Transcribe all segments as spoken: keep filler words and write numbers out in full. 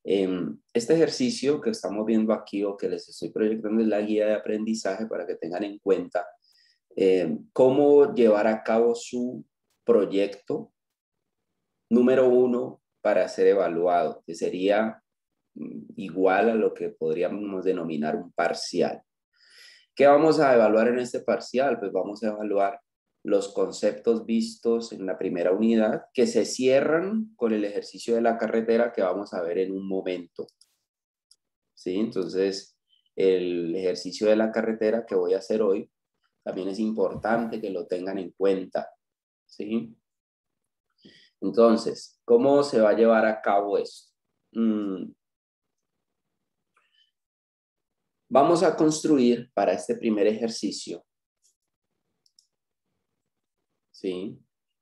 Eh, este ejercicio que estamos viendo aquí o que les estoy proyectando es la guía de aprendizaje para que tengan en cuenta eh, cómo llevar a cabo su proyecto número uno para ser evaluado, que sería mm, igual a lo que podríamos denominar un parcial. ¿Qué vamos a evaluar en este parcial? Pues vamos a evaluar los conceptos vistos en la primera unidad que se cierran con el ejercicio de la carretera que vamos a ver en un momento. ¿Sí? Entonces, el ejercicio de la carretera que voy a hacer hoy también es importante que lo tengan en cuenta. ¿Sí? Entonces, ¿cómo se va a llevar a cabo esto? Mm, Vamos a construir para este primer ejercicio, ¿sí?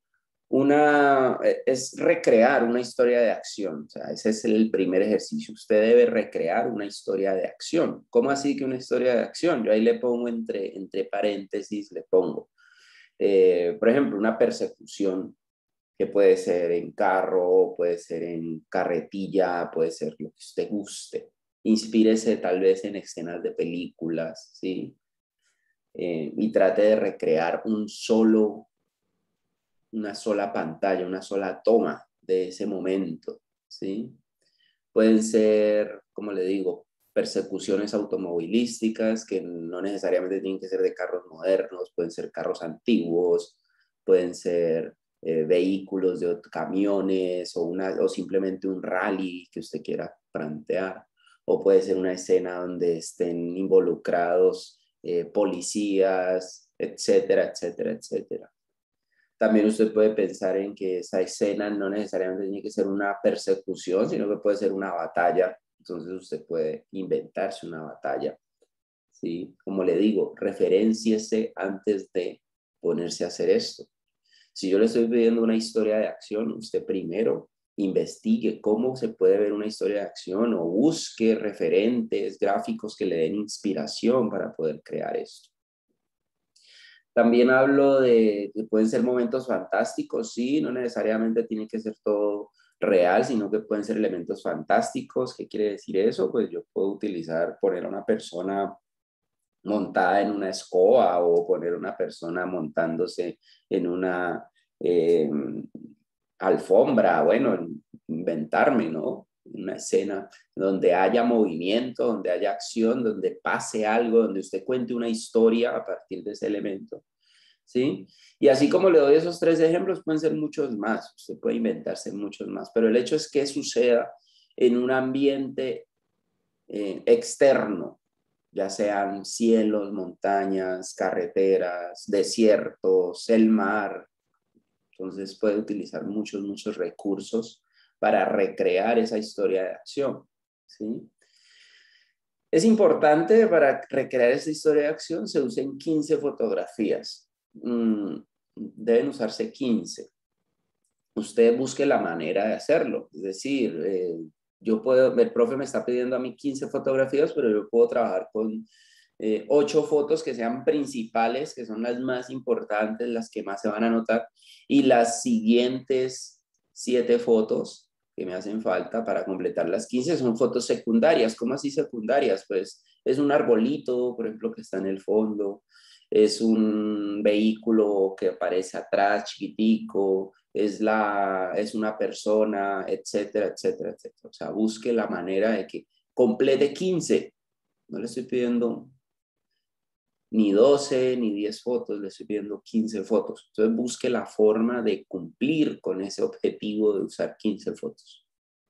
Una, es recrear una historia de acción. O sea, ese es el primer ejercicio. Usted debe recrear una historia de acción. ¿Cómo así que una historia de acción? Yo ahí le pongo entre, entre paréntesis, le pongo, eh, por ejemplo, una persecución que puede ser en carro, puede ser en carretilla, puede ser lo que usted guste. Inspírese tal vez en escenas de películas, ¿sí? Eh, y trate de recrear un solo, una sola pantalla, una sola toma de ese momento, ¿sí? Pueden ser, como le digo, persecuciones automovilísticas que no necesariamente tienen que ser de carros modernos, pueden ser carros antiguos, pueden ser eh, vehículos de camiones o, una, o simplemente un rally que usted quiera plantear, o puede ser una escena donde estén involucrados eh, policías, etcétera, etcétera, etcétera. También usted puede pensar en que esa escena no necesariamente tiene que ser una persecución, sino que puede ser una batalla. Entonces usted puede inventarse una batalla, ¿sí? Como le digo, referénciese antes de ponerse a hacer esto. Si yo le estoy pidiendo una historia de acción, usted primero investigue cómo se puede ver una historia de acción o busque referentes gráficos que le den inspiración para poder crear esto. También hablo de que pueden ser momentos fantásticos, sí, no necesariamente tiene que ser todo real, sino que pueden ser elementos fantásticos. ¿Qué quiere decir eso? Pues yo puedo utilizar, poner a una persona montada en una escoba o poner a una persona montándose en una eh, alfombra, bueno, inventarme, ¿no? Una escena donde haya movimiento, donde haya acción, donde pase algo, donde usted cuente una historia a partir de ese elemento, ¿sí? Y así como le doy esos tres ejemplos, pueden ser muchos más, usted puede inventarse muchos más, pero el hecho es que suceda en un ambiente eh, externo, ya sean cielos, montañas, carreteras, desiertos, el mar. Entonces puede utilizar muchos, muchos recursos para recrear esa historia de acción, ¿sí? Es importante para recrear esa historia de acción se usen quince fotografías. Mm, deben usarse quince. Usted busque la manera de hacerlo. Es decir, eh, yo puedo, el profe me está pidiendo a mí quince fotografías, pero yo puedo trabajar con eh, ocho fotos que sean principales, que son las más importantes, las que más se van a notar, y las siguientes siete fotos que me hacen falta para completar las quince son fotos secundarias. ¿Cómo así secundarias? Pues es un arbolito, por ejemplo, que está en el fondo, es un vehículo que aparece atrás, chiquitico, es, la, es una persona, etcétera, etcétera, etcétera. O sea, busque la manera de que complete quince. No le estoy pidiendo ni doce ni diez fotos, le estoy pidiendo quince fotos. Entonces busque la forma de cumplir con ese objetivo de usar quince fotos.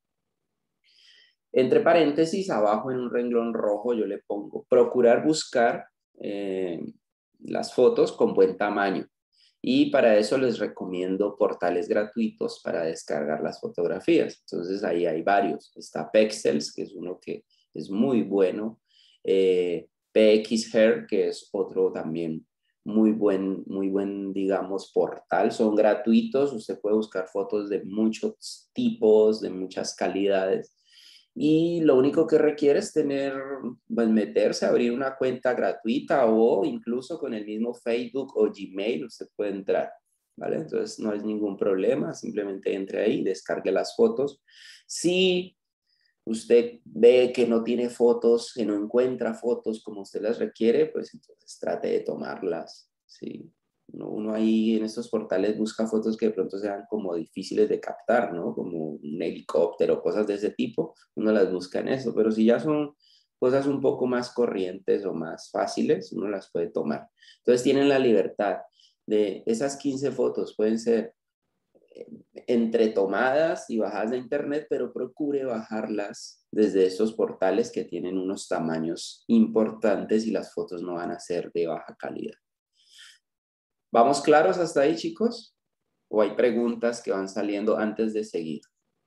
Entre paréntesis, abajo en un renglón rojo yo le pongo procurar buscar eh, las fotos con buen tamaño. Y para eso les recomiendo portales gratuitos para descargar las fotografías. Entonces ahí hay varios. Está Pexels, que es uno que es muy bueno. Eh, PXHair, que es otro también muy buen, muy buen, digamos, portal. Son gratuitos. Usted puede buscar fotos de muchos tipos, de muchas calidades. Y lo único que requiere es tener, pues meterse, abrir una cuenta gratuita o incluso con el mismo Facebook o Gmail usted puede entrar, ¿vale? Entonces no es ningún problema, simplemente entre ahí, descargue las fotos. Si usted ve que no tiene fotos, que no encuentra fotos como usted las requiere, pues entonces trate de tomarlas, ¿sí? Uno, uno ahí en estos portales busca fotos que de pronto sean como difíciles de captar, ¿no? Como un helicóptero, cosas de ese tipo, uno las busca en eso, pero si ya son cosas un poco más corrientes o más fáciles, uno las puede tomar. Entonces tienen la libertad de esas quince fotos, pueden ser entre tomadas y bajadas de internet, pero procure bajarlas desde esos portales que tienen unos tamaños importantes y las fotos no van a ser de baja calidad. ¿Vamos claros hasta ahí, chicos? ¿O hay preguntas que van saliendo antes de seguir?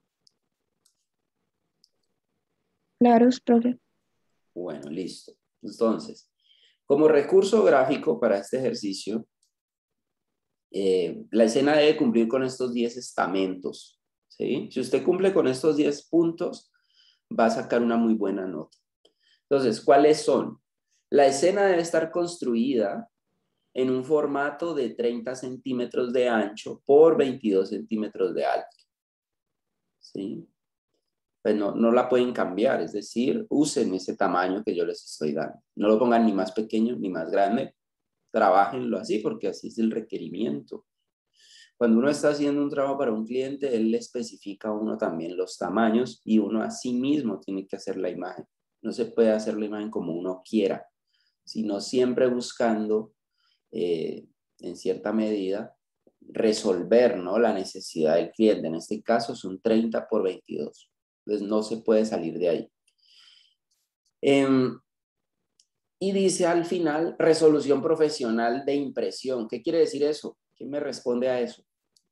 Claros, profe. Bueno, listo. Entonces, como recurso gráfico para este ejercicio, eh, la escena debe cumplir con estos diez estamentos, ¿sí? Si usted cumple con estos diez puntos, va a sacar una muy buena nota. Entonces, ¿cuáles son? La escena debe estar construida en un formato de treinta centímetros de ancho por veintidós centímetros de alto, ¿sí? Pues no, no la pueden cambiar, es decir, usen ese tamaño que yo les estoy dando. No lo pongan ni más pequeño ni más grande, trabájenlo así porque así es el requerimiento. Cuando uno está haciendo un trabajo para un cliente, él le especifica a uno también los tamaños y uno a sí mismo tiene que hacer la imagen. No se puede hacer la imagen como uno quiera, sino siempre buscando, eh, en cierta medida, resolver, ¿no?, la necesidad del cliente. En este caso son treinta por veintidós. Entonces no se puede salir de ahí. Eh, y dice al final, resolución profesional de impresión. ¿Qué quiere decir eso? ¿Quién me responde a eso?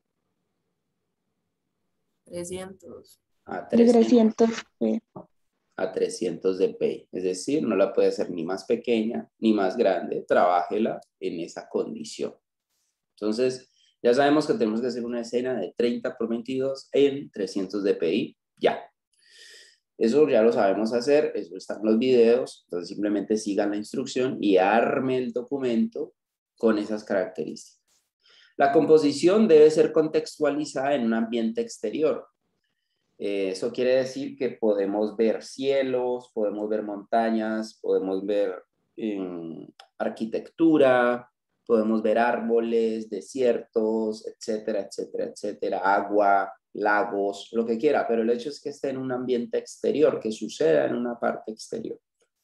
trescientos. A De trescientos. trescientos p. A trescientos dpi, es decir, no la puede hacer ni más pequeña ni más grande, trabájela en esa condición. Entonces, ya sabemos que tenemos que hacer una escena de treinta por veintidós en trescientos dpi, ya. Eso ya lo sabemos hacer, eso está en los videos, entonces simplemente sigan la instrucción y arme el documento con esas características. La composición debe ser contextualizada en un ambiente exterior. Eh, eso quiere decir que podemos ver cielos, podemos ver montañas, podemos ver eh, arquitectura, podemos ver árboles, desiertos, etcétera, etcétera, etcétera, agua, lagos, lo que quiera, pero el hecho es que esté en un ambiente exterior, que suceda en una parte exterior.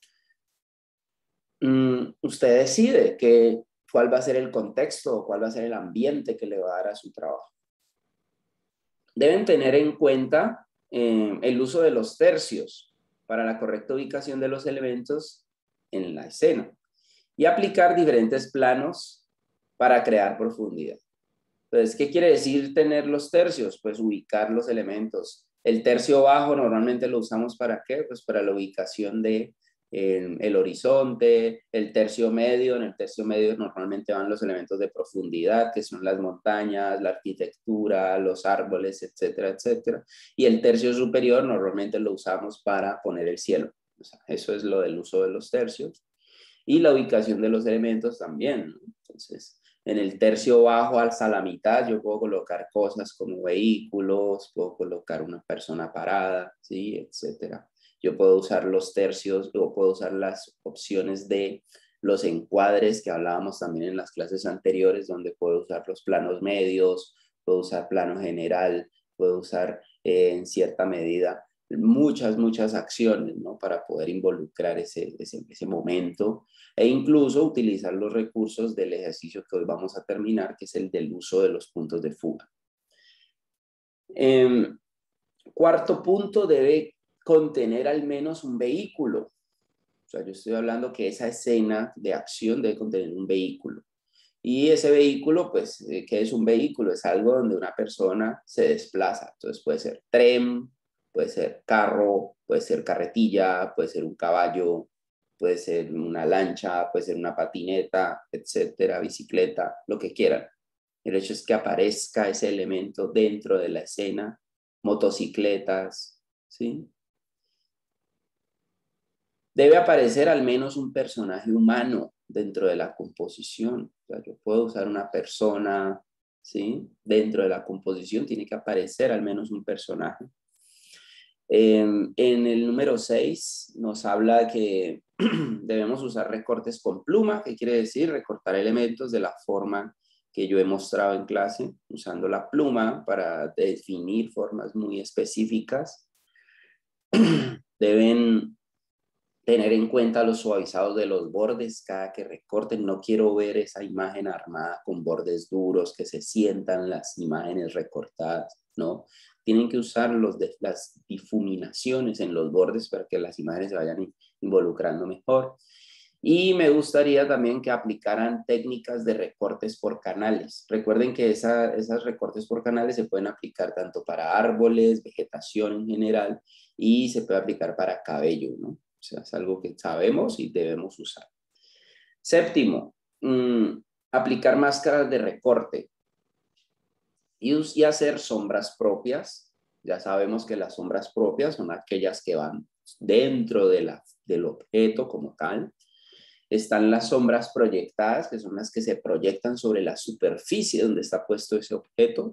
Mm, usted decide que, cuál va a ser el contexto, cuál va a ser el ambiente que le va a dar a su trabajo. Deben tener en cuenta eh, el uso de los tercios para la correcta ubicación de los elementos en la escena y aplicar diferentes planos para crear profundidad. Entonces, ¿qué quiere decir tener los tercios? Pues ubicar los elementos. El tercio bajo normalmente lo usamos ¿para qué? Pues para la ubicación de eh, el horizonte. El tercio medio, en el tercio medio normalmente van los elementos de profundidad, que son las montañas, la arquitectura, los árboles, etcétera, etcétera. Y el tercio superior normalmente lo usamos para poner el cielo. O sea, eso es lo del uso de los tercios. Y la ubicación de los elementos también, ¿no? Entonces, en el tercio bajo hasta la mitad yo puedo colocar cosas como vehículos, puedo colocar una persona parada, ¿sí?, etcétera. Yo puedo usar los tercios o puedo usar las opciones de los encuadres que hablábamos también en las clases anteriores, donde puedo usar los planos medios, puedo usar plano general, puedo usar eh, en cierta medida muchas, muchas acciones, ¿no?, para poder involucrar ese, ese, ese momento e incluso utilizar los recursos del ejercicio que hoy vamos a terminar, que es el del uso de los puntos de fuga. Eh, cuarto punto, debe contener al menos un vehículo. O sea, yo estoy hablando que esa escena de acción debe contener un vehículo. Y ese vehículo, pues, ¿qué es un vehículo? Es algo donde una persona se desplaza. Entonces puede ser tren, puede ser carro, puede ser carretilla, puede ser un caballo, puede ser una lancha, puede ser una patineta, etcétera, bicicleta, lo que quieran. El hecho es que aparezca ese elemento dentro de la escena, motocicletas, ¿sí? Debe aparecer al menos un personaje humano dentro de la composición. O sea, yo puedo usar una persona, ¿sí? Dentro de la composición tiene que aparecer al menos un personaje. Eh, en el número seis nos habla que debemos usar recortes con pluma, que quiere decir recortar elementos de la forma que yo he mostrado en clase, usando la pluma para definir formas muy específicas. Deben tener en cuenta los suavizados de los bordes cada que recorten. No quiero ver esa imagen armada con bordes duros, que se sientan las imágenes recortadas, ¿no? Tienen que usar los de, las difuminaciones en los bordes para que las imágenes se vayan involucrando mejor. Y me gustaría también que aplicaran técnicas de recortes por canales. Recuerden que esa, esas recortes por canales se pueden aplicar tanto para árboles, vegetación en general, y se puede aplicar para cabello, ¿no? O sea, es algo que sabemos y debemos usar. Séptimo, mmm, aplicar máscaras de recorte y, y hacer sombras propias. Ya sabemos que las sombras propias son aquellas que van dentro de la, del objeto como tal. Están las sombras proyectadas, que son las que se proyectan sobre la superficie donde está puesto ese objeto.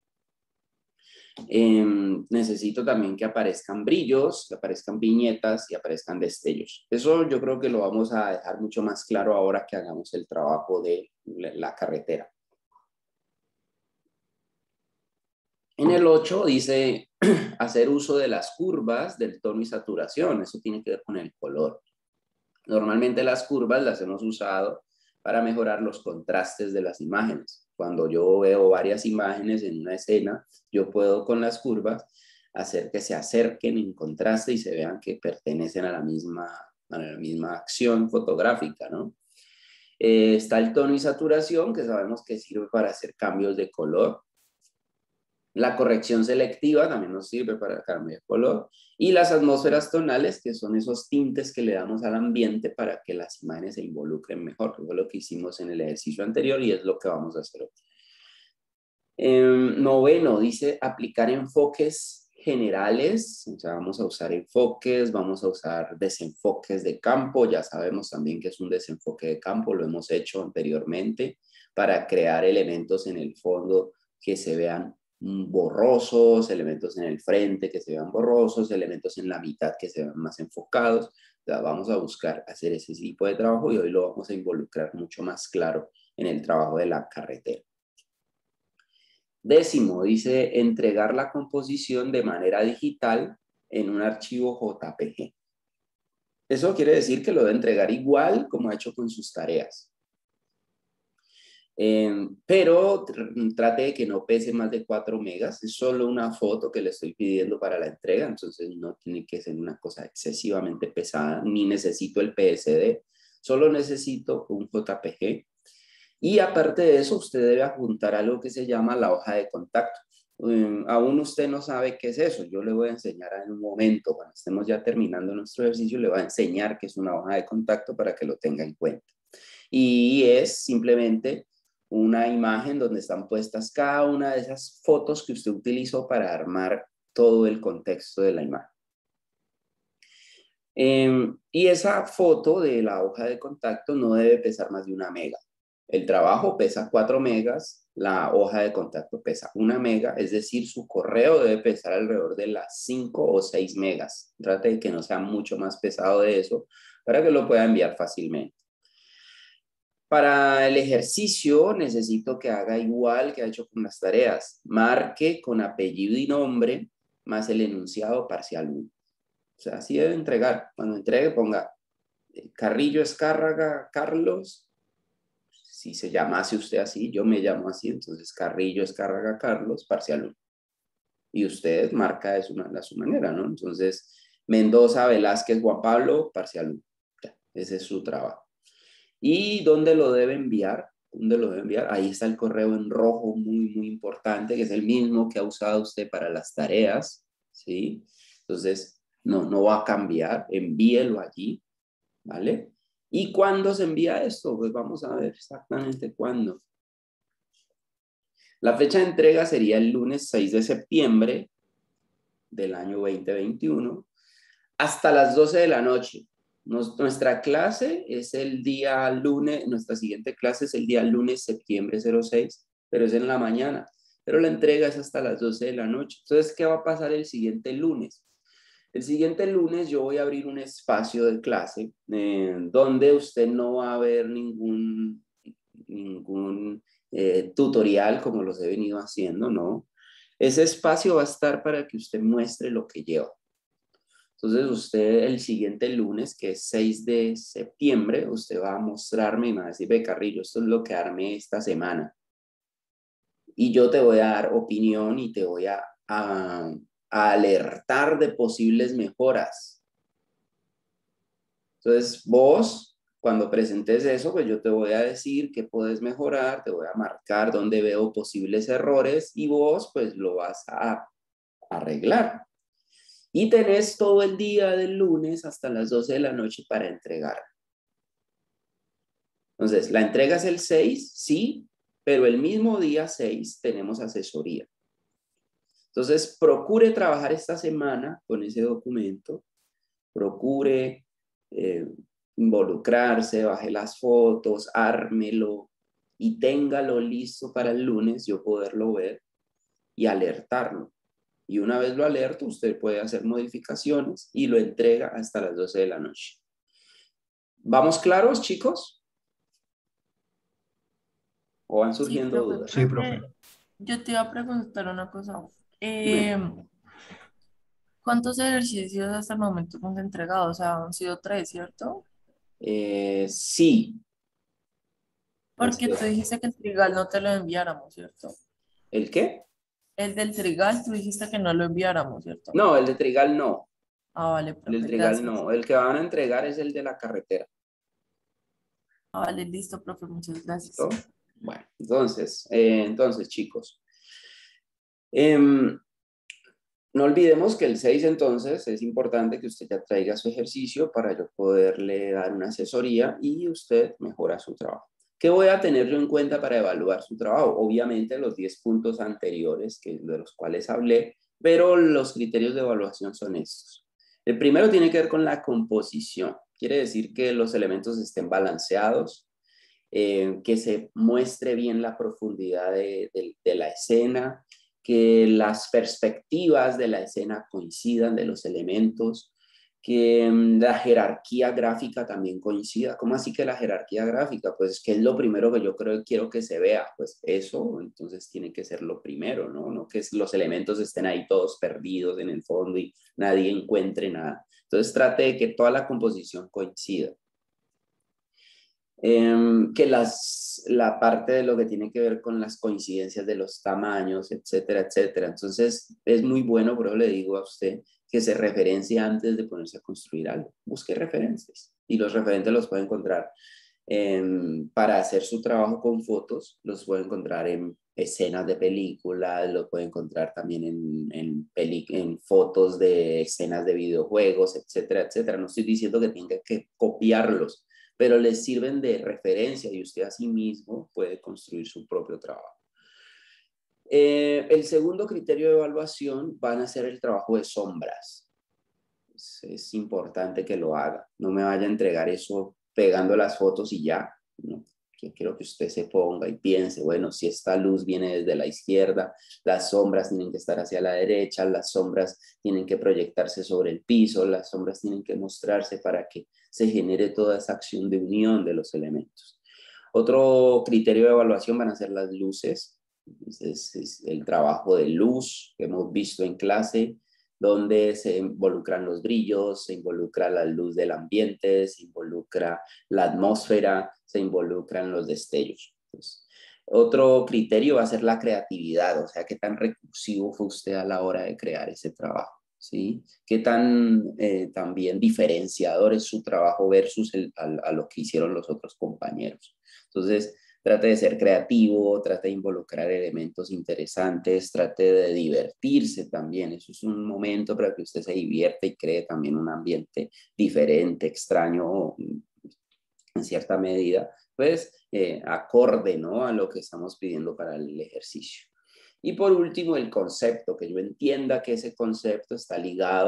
Eh, necesito también que aparezcan brillos, que aparezcan viñetas y aparezcan destellos. Eso yo creo que lo vamos a dejar mucho más claro ahora que hagamos el trabajo de la carretera. En el ocho dice hacer uso de las curvas del tono y saturación. Eso tiene que ver con el color. Normalmente las curvas las hemos usado para mejorar los contrastes de las imágenes. Cuando yo veo varias imágenes en una escena, yo puedo con las curvas hacer que se acerquen en contraste y se vean que pertenecen a la misma, a la misma acción fotográfica, ¿no? Eh, está el tono y saturación, que sabemos que sirve para hacer cambios de color. La corrección selectiva también nos sirve para cambiar de color. Y las atmósferas tonales, que son esos tintes que le damos al ambiente para que las imágenes se involucren mejor. Eso es lo que hicimos en el ejercicio anterior y es lo que vamos a hacer hoy. Eh, noveno, dice aplicar enfoques generales. O sea, vamos a usar enfoques, vamos a usar desenfoques de campo. Ya sabemos también que es un desenfoque de campo, lo hemos hecho anteriormente, para crear elementos en el fondo que se vean borrosos, elementos en el frente que se vean borrosos, elementos en la mitad que se vean más enfocados. O sea, vamos a buscar hacer ese tipo de trabajo y hoy lo vamos a involucrar mucho más claro en el trabajo de la carretera. Décimo, dice entregar la composición de manera digital en un archivo J P G. Eso quiere decir que lo debe entregar igual como ha hecho con sus tareas. Eh, pero trate de que no pese más de cuatro megas, es solo una foto que le estoy pidiendo para la entrega, entonces no tiene que ser una cosa excesivamente pesada, ni necesito el P S D, solo necesito un J P G. Y aparte de eso, usted debe adjuntar algo que se llama la hoja de contacto. Um, aún usted no sabe qué es eso, yo le voy a enseñar en un momento, cuando estemos ya terminando nuestro ejercicio, le voy a enseñar qué es una hoja de contacto para que lo tenga en cuenta. Y es simplemente una imagen donde están puestas cada una de esas fotos que usted utilizó para armar todo el contexto de la imagen. Eh, y esa foto de la hoja de contacto no debe pesar más de una mega. El trabajo pesa cuatro megas, la hoja de contacto pesa una mega, es decir, su correo debe pesar alrededor de las cinco o seis megas. Trate de que no sea mucho más pesado de eso para que lo pueda enviar fácilmente. Para el ejercicio necesito que haga igual que ha hecho con las tareas. Marque con apellido y nombre más el enunciado parcial uno. O sea, así debe entregar. Cuando entregue ponga Carrillo Escárraga Carlos. Si se llamase usted así, yo me llamo así, entonces Carrillo Escárraga Carlos, parcial uno. Y usted marca de su, de su manera, ¿no? Entonces, Mendoza Velázquez Juan Pablo, parcial uno. Ya, ese es su trabajo. ¿Y dónde lo debe enviar? ¿Dónde lo debe enviar? Ahí está el correo en rojo, muy, muy importante, que es el mismo que ha usado usted para las tareas, ¿sí? Entonces, no, no va a cambiar, envíelo allí, ¿vale? ¿Y cuándo se envía esto? Pues vamos a ver exactamente cuándo. La fecha de entrega sería el lunes seis de septiembre del año veinte veintiuno hasta las doce de la noche. Nos, nuestra clase es el día lunes, nuestra siguiente clase es el día lunes, septiembre cero seis, pero es en la mañana. Pero la entrega es hasta las doce de la noche. Entonces, ¿qué va a pasar el siguiente lunes? El siguiente lunes yo voy a abrir un espacio de clase eh, donde usted no va a ver ningún, ningún eh, tutorial como los he venido haciendo, ¿no? Ese espacio va a estar para que usted muestre lo que lleva. Entonces usted el siguiente lunes, que es seis de septiembre, usted va a mostrarme y me va a decir, ve Carrillo, esto es lo que armé esta semana. Y yo te voy a dar opinión y te voy a, a, a alertar de posibles mejoras. Entonces vos, cuando presentes eso, pues yo te voy a decir qué puedes mejorar, te voy a marcar dónde veo posibles errores y vos pues lo vas a arreglar. Y tenés todo el día del lunes hasta las doce de la noche para entregar. Entonces, la entrega es el seis, sí, pero el mismo día seis tenemos asesoría. Entonces, procure trabajar esta semana con ese documento, procure eh, involucrarse, baje las fotos, ármelo y téngalo listo para el lunes, yo poderlo ver y alertarlo. Y una vez lo alerto, usted puede hacer modificaciones y lo entrega hasta las doce de la noche. ¿Vamos claros, chicos? ¿O van Sí, surgiendo profe, dudas? Sí, profe. profe, yo te iba a preguntar una cosa. Eh, ¿cuántos ejercicios hasta el momento hemos entregado? O sea, han sido tres, ¿cierto? Eh, sí. Porque tú dijiste que el trigal no te lo enviáramos, ¿cierto? ¿El qué? El del trigal, tú dijiste que no lo enviáramos, ¿cierto? No, el de Trigal no. Ah, vale, El del profe, Trigal gracias. no. El que van a entregar es el de la carretera. Ah, vale, listo, profe, muchas gracias. ¿Listo? Bueno, entonces, eh, entonces chicos. Eh, no olvidemos que el seis entonces es importante que usted ya traiga su ejercicio para yo poderle dar una asesoría y usted mejora su trabajo. ¿Qué voy a tener yo en cuenta para evaluar su trabajo? Obviamente los diez puntos anteriores que, de los cuales hablé, pero los criterios de evaluación son estos. El primero tiene que ver con la composición. Quiere decir que los elementos estén balanceados, eh, que se muestre bien la profundidad de, de, de la escena, que las perspectivas de la escena coincidan de los elementos, que um, la jerarquía gráfica también coincida. ¿Cómo así que la jerarquía gráfica? Pues que es lo primero que yo creo quiero que se vea. Pues eso, entonces tiene que ser lo primero, ¿no? No que los elementos estén ahí todos perdidos en el fondo y nadie encuentre nada. Entonces trate de que toda la composición coincida. Eh, que las, la parte de lo que tiene que ver con las coincidencias de los tamaños, etcétera, etcétera. Entonces, es muy bueno, pero le digo a usted que se referencie antes de ponerse a construir algo. Busque referencias y los referentes los puede encontrar eh, para hacer su trabajo con fotos, los puede encontrar en escenas de películas, los puede encontrar también en, en, peli, en fotos de escenas de videojuegos, etcétera, etcétera. No estoy diciendo que tenga que copiarlos, pero les sirven de referencia y usted a sí mismo puede construir su propio trabajo. Eh, el segundo criterio de evaluación van a ser el trabajo de sombras. Es, es importante que lo haga. No me vaya a entregar eso pegando las fotos y ya. No. Yo quiero que usted se ponga y piense, bueno, si esta luz viene desde la izquierda, las sombras tienen que estar hacia la derecha, las sombras tienen que proyectarse sobre el piso, las sombras tienen que mostrarse para que se genere toda esa acción de unión de los elementos. Otro criterio de evaluación van a ser las luces. Es, es el trabajo de luz que hemos visto en clase, donde se involucran los brillos, se involucra la luz del ambiente, se involucra la atmósfera, se involucran los destellos. Entonces, otro criterio va a ser la creatividad, o sea, qué tan recursivo fue usted a la hora de crear ese trabajo. ¿Sí? ¿Qué tan eh, también diferenciador es su trabajo versus el, a, a lo que hicieron los otros compañeros? Entonces, trate de ser creativo, trate de involucrar elementos interesantes, trate de divertirse también. Eso es un momento para que usted se divierta y cree también un ambiente diferente, extraño en cierta medida, pues eh, acorde, ¿no?, a lo que estamos pidiendo para el ejercicio. Y por último, el concepto, que yo entienda que ese concepto está ligado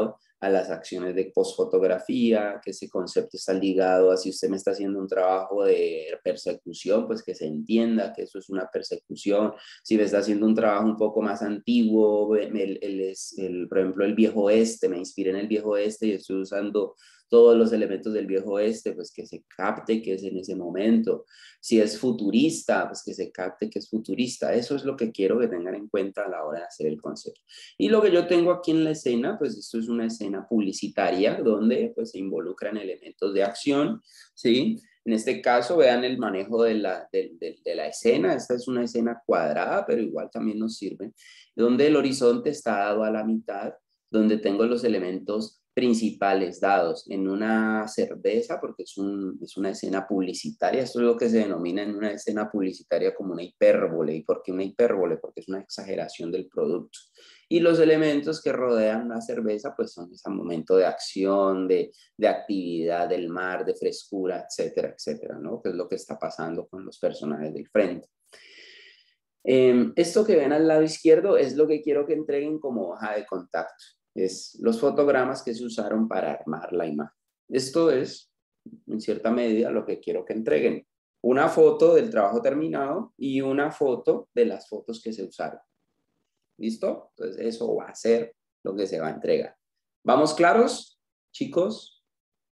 a las acciones de postfotografía, que ese concepto está ligado a si usted me está haciendo un trabajo de persecución, pues que se entienda que eso es una persecución. Si me está haciendo un trabajo un poco más antiguo, el, el, el, por ejemplo, el viejo oeste, me inspiré en el viejo oeste y estoy usando todos los elementos del viejo oeste, pues que se capte que es en ese momento. Si es futurista, pues que se capte que es futurista. Eso es lo que quiero que tengan en cuenta a la hora de hacer el concepto. Y lo que yo tengo aquí en la escena, pues esto es una escena publicitaria donde pues se involucran elementos de acción, ¿sí? En este caso, vean el manejo de la, de, de, de la escena. Esta es una escena cuadrada, pero igual también nos sirve, donde el horizonte está dado a la mitad, donde tengo los elementos principales dados en una cerveza, porque es, un, es una escena publicitaria. Esto es lo que se denomina en una escena publicitaria como una hipérbole. ¿Y por qué una hipérbole? Porque es una exageración del producto. Y los elementos que rodean la cerveza, pues son ese momento de acción, de, de actividad del mar, de frescura, etcétera, etcétera, ¿no? Que es lo que está pasando con los personajes del frente. Eh, esto que ven al lado izquierdo es lo que quiero que entreguen como hoja de contacto. Es los fotogramas que se usaron para armar la imagen. Esto es, en cierta medida, lo que quiero que entreguen. Una foto del trabajo terminado y una foto de las fotos que se usaron. ¿Listo? Entonces eso va a ser lo que se va a entregar. ¿Vamos claros, chicos?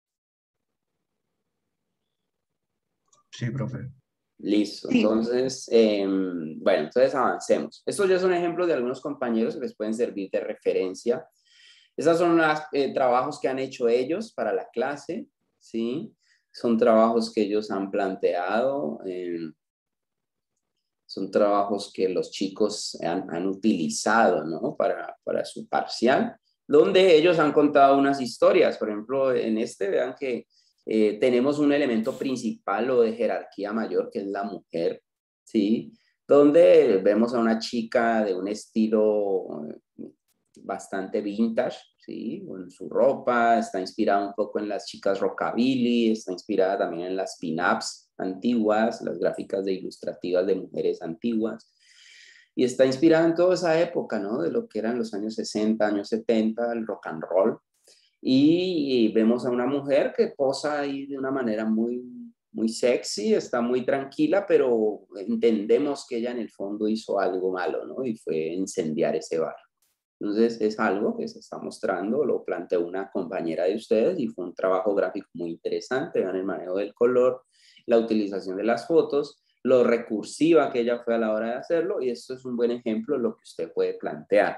Sí, profe. Listo, Sí. entonces, eh, bueno, entonces avancemos. Estos ya son ejemplos de algunos compañeros que les pueden servir de referencia. Esos son los eh, trabajos que han hecho ellos para la clase, ¿sí? Son trabajos que ellos han planteado, eh, son trabajos que los chicos han, han utilizado, ¿no? Para, para su parcial, donde ellos han contado unas historias. Por ejemplo, en este, vean que eh, tenemos un elemento principal o de jerarquía mayor, que es la mujer, ¿sí? Donde vemos a una chica de un estilo bastante vintage, ¿sí? Con su ropa, está inspirada un poco en las chicas rockabilly, está inspirada también en las pin-ups antiguas, las gráficas de ilustrativas de mujeres antiguas, y está inspirada en toda esa época, ¿no? De lo que eran los años sesenta, años setenta, el rock and roll, y, y vemos a una mujer que posa ahí de una manera muy, muy sexy, está muy tranquila, pero entendemos que ella en el fondo hizo algo malo, ¿no? Y fue incendiar ese bar. Entonces es algo que se está mostrando, lo planteó una compañera de ustedes y fue un trabajo gráfico muy interesante. Vean el manejo del color, la utilización de las fotos, lo recursiva que ella fue a la hora de hacerlo, y esto es un buen ejemplo de lo que usted puede plantear.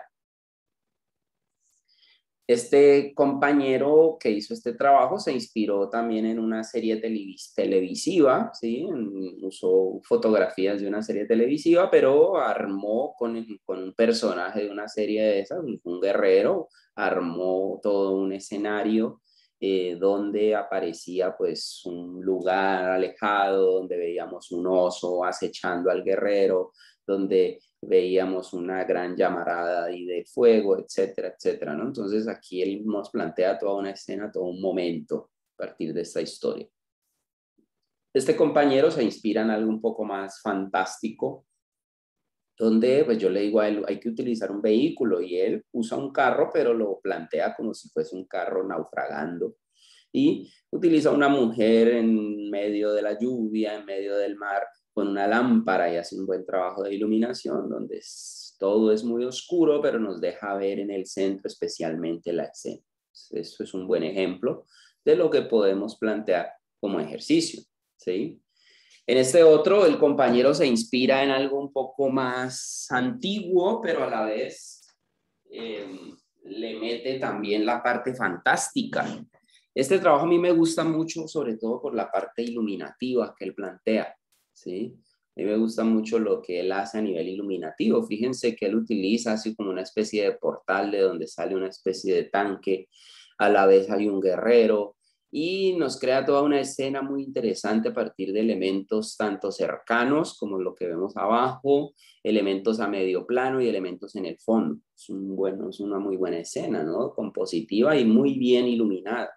Este compañero que hizo este trabajo se inspiró también en una serie televis televisiva, ¿sí? Usó fotografías de una serie televisiva, pero armó con, el, con un personaje de una serie de esas, un guerrero, armó todo un escenario eh, donde aparecía pues un lugar alejado, donde veíamos un oso acechando al guerrero, donde veíamos una gran llamarada y de fuego, etcétera, etcétera, ¿no? Entonces aquí él nos plantea toda una escena, todo un momento a partir de esta historia. Este compañero se inspira en algo un poco más fantástico, donde pues yo le digo a él, hay que utilizar un vehículo, y él usa un carro, pero lo plantea como si fuese un carro naufragando, y utiliza una mujer en medio de la lluvia, en medio del mar, con una lámpara, y hace un buen trabajo de iluminación, donde es, todo es muy oscuro, pero nos deja ver en el centro especialmente la escena. Esto es un buen ejemplo de lo que podemos plantear como ejercicio, ¿sí? En este otro, el compañero se inspira en algo un poco más antiguo, pero a la vez eh, le mete también la parte fantástica. Este trabajo a mí me gusta mucho, sobre todo por la parte iluminativa que él plantea, ¿sí? A mí me gusta mucho lo que él hace a nivel iluminativo. Fíjense que él utiliza así como una especie de portal de donde sale una especie de tanque, a la vez hay un guerrero, y nos crea toda una escena muy interesante a partir de elementos tanto cercanos como lo que vemos abajo, elementos a medio plano y elementos en el fondo. Es, un bueno, es una muy buena escena, ¿no? Compositiva y muy bien iluminada.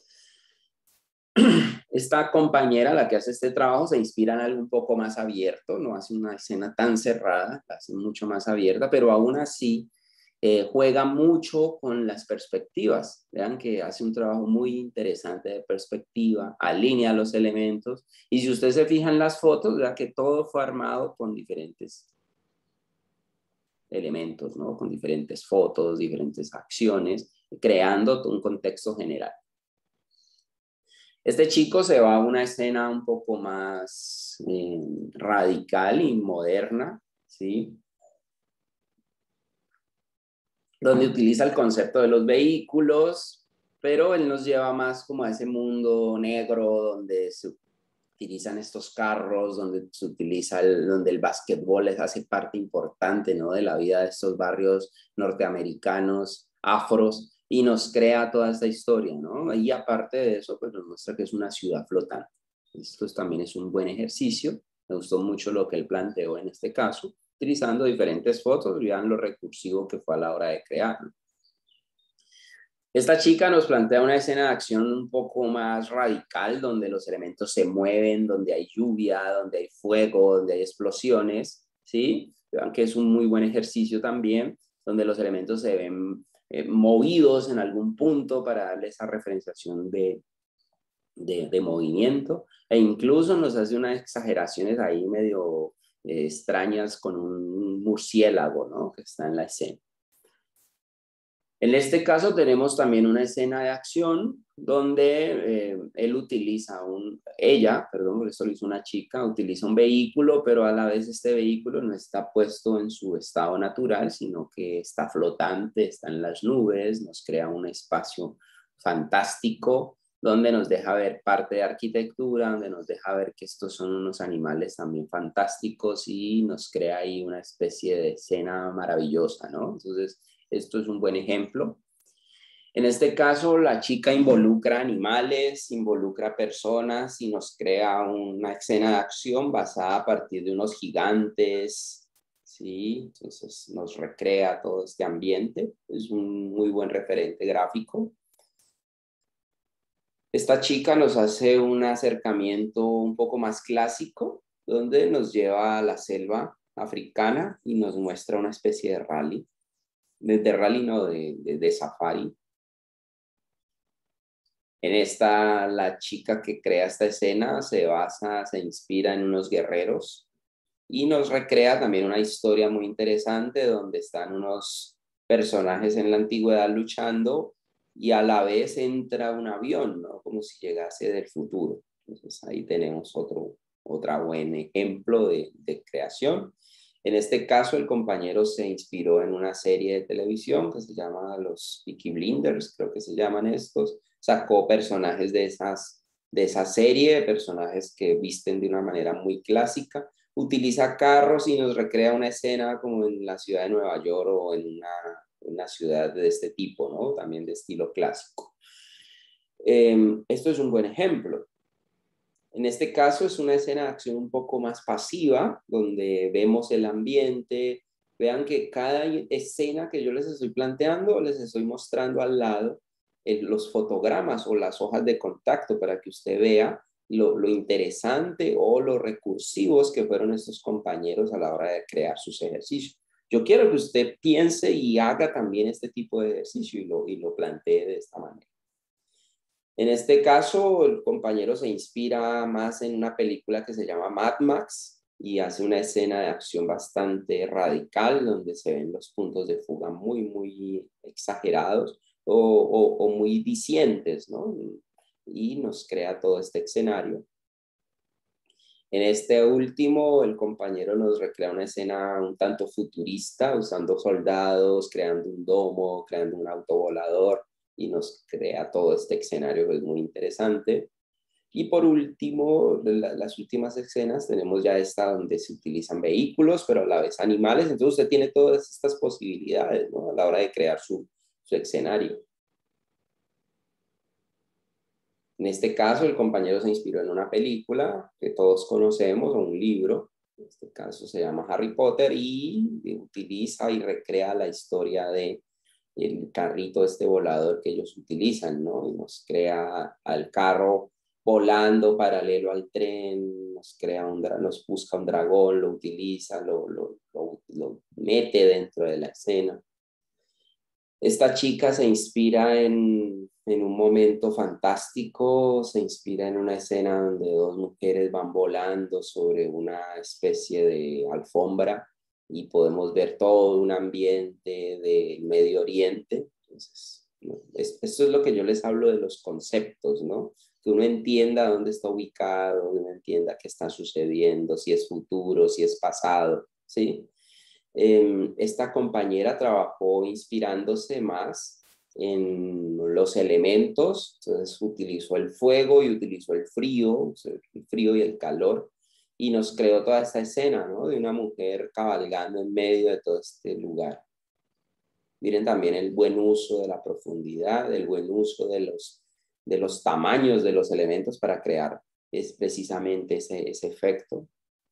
Esta compañera, la que hace este trabajo, se inspira en algo un poco más abierto, no hace una escena tan cerrada, la hace mucho más abierta, pero aún así Eh, juega mucho con las perspectivas. Vean que hace un trabajo muy interesante de perspectiva, alinea los elementos. Y si usted se fija en las fotos, vea que todo fue armado con diferentes elementos, ¿no? Con diferentes fotos, diferentes acciones, creando un contexto general. Este chico se va a una escena un poco más eh, radical y moderna, ¿sí? Donde utiliza el concepto de los vehículos, pero él nos lleva más como a ese mundo negro donde se utilizan estos carros, donde se utiliza el, donde el básquetbol hace parte importante, ¿no? De la vida de estos barrios norteamericanos, afros, y nos crea toda esta historia, ¿no? Y aparte de eso, pues nos muestra que es una ciudad flotante. Esto también es un buen ejercicio. Me gustó mucho lo que él planteó en este caso, utilizando diferentes fotos, vean lo recursivo que fue a la hora de crear. Esta chica nos plantea una escena de acción un poco más radical, donde los elementos se mueven, donde hay lluvia, donde hay fuego, donde hay explosiones, ¿sí? Vean que es un muy buen ejercicio también, donde los elementos se ven eh, movidos en algún punto para darle esa referenciación de, de, de movimiento, e incluso nos hace unas exageraciones ahí medio eh, extrañas con un murciélago, ¿no? Que está en la escena. En este caso tenemos también una escena de acción donde eh, él utiliza un, ella, perdón, por eso lo hizo una chica, utiliza un vehículo, pero a la vez este vehículo no está puesto en su estado natural, sino que está flotante, está en las nubes, nos crea un espacio fantástico donde nos deja ver parte de arquitectura, donde nos deja ver que estos son unos animales también fantásticos y nos crea ahí una especie de escena maravillosa, ¿no? Entonces, esto es un buen ejemplo. En este caso, la chica involucra animales, involucra personas y nos crea una escena de acción basada a partir de unos gigantes, ¿sí? Entonces nos recrea todo este ambiente. Es un muy buen referente gráfico. Esta chica nos hace un acercamiento un poco más clásico, donde nos lleva a la selva africana y nos muestra una especie de rally. De, de rally, no, de, de, de safari. En esta, la chica que crea esta escena se basa, se inspira en unos guerreros y nos recrea también una historia muy interesante donde están unos personajes en la antigüedad luchando y a la vez entra un avión, ¿no? Como si llegase del futuro. Entonces ahí tenemos otro, otro buen ejemplo de, de creación. En este caso, el compañero se inspiró en una serie de televisión que se llama Los Peaky Blinders, creo que se llaman estos. Sacó personajes de, esas, de esa serie, personajes que visten de una manera muy clásica. Utiliza carros y nos recrea una escena como en la ciudad de Nueva York o en una, una ciudad de este tipo, ¿no? También de estilo clásico. Eh, esto es un buen ejemplo. En este caso es una escena de acción un poco más pasiva, donde vemos el ambiente. Vean que cada escena que yo les estoy planteando, les estoy mostrando al lado eh, los fotogramas o las hojas de contacto para que usted vea lo, lo interesante o lo recursivos que fueron estos compañeros a la hora de crear sus ejercicios. Yo quiero que usted piense y haga también este tipo de ejercicio y lo, y lo plantee de esta manera. En este caso, el compañero se inspira más en una película que se llama Mad Max y hace una escena de acción bastante radical donde se ven los puntos de fuga muy, muy exagerados o, o, o muy dicientes, ¿no? Y nos crea todo este escenario. En este último, el compañero nos recrea una escena un tanto futurista, usando soldados, creando un domo, creando un autovolador, y nos crea todo este escenario que es muy interesante. Y por último, la, las últimas escenas, tenemos ya esta donde se utilizan vehículos, pero a la vez animales. Entonces usted tiene todas estas posibilidades, ¿no? A la hora de crear su, su escenario. En este caso, el compañero se inspiró en una película que todos conocemos, o un libro. En este caso se llama Harry Potter y utiliza y recrea la historia de el carrito este volador que ellos utilizan, ¿no? Y nos crea al carro volando paralelo al tren, nos crea un, nos busca un dragón, lo utiliza, lo, lo, lo, lo mete dentro de la escena. Esta chica se inspira en, en un momento fantástico, se inspira en una escena donde dos mujeres van volando sobre una especie de alfombra y podemos ver todo un ambiente del Medio Oriente. Entonces, es, esto es lo que yo les hablo de los conceptos, ¿no? Que uno entienda dónde está ubicado, que uno entienda qué está sucediendo, si es futuro, si es pasado, ¿sí? Eh, esta compañera trabajó inspirándose más en los elementos, entonces utilizó el fuego y utilizó el frío, el frío y el calor, y nos creó toda esta escena, ¿no? De una mujer cabalgando en medio de todo este lugar. Miren también el buen uso de la profundidad, el buen uso de los, de los tamaños de los elementos para crear es precisamente ese, ese efecto.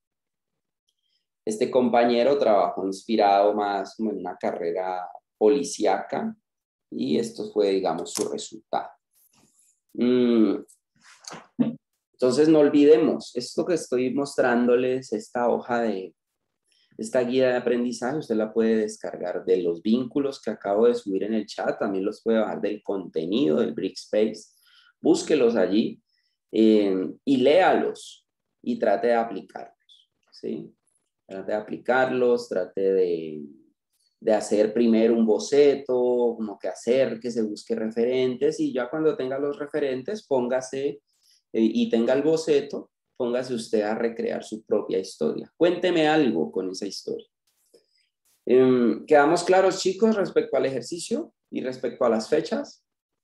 Este compañero trabajó inspirado más como en una carrera policíaca y esto fue, digamos, su resultado. Mm. Entonces no olvidemos, esto que estoy mostrándoles, esta hoja de, esta guía de aprendizaje, usted la puede descargar de los vínculos que acabo de subir en el chat, también los puede bajar del contenido del Brickspace, búsquelos allí eh, y léalos y trate de aplicarlos, ¿sí? Trate de aplicarlos, trate de, de hacer primero un boceto, como que hacer que se busque referentes y ya cuando tenga los referentes, póngase eh, y tenga el boceto, póngase usted a recrear su propia historia. Cuénteme algo con esa historia. Eh, ¿Quedamos claros, chicos, respecto al ejercicio y respecto a las fechas?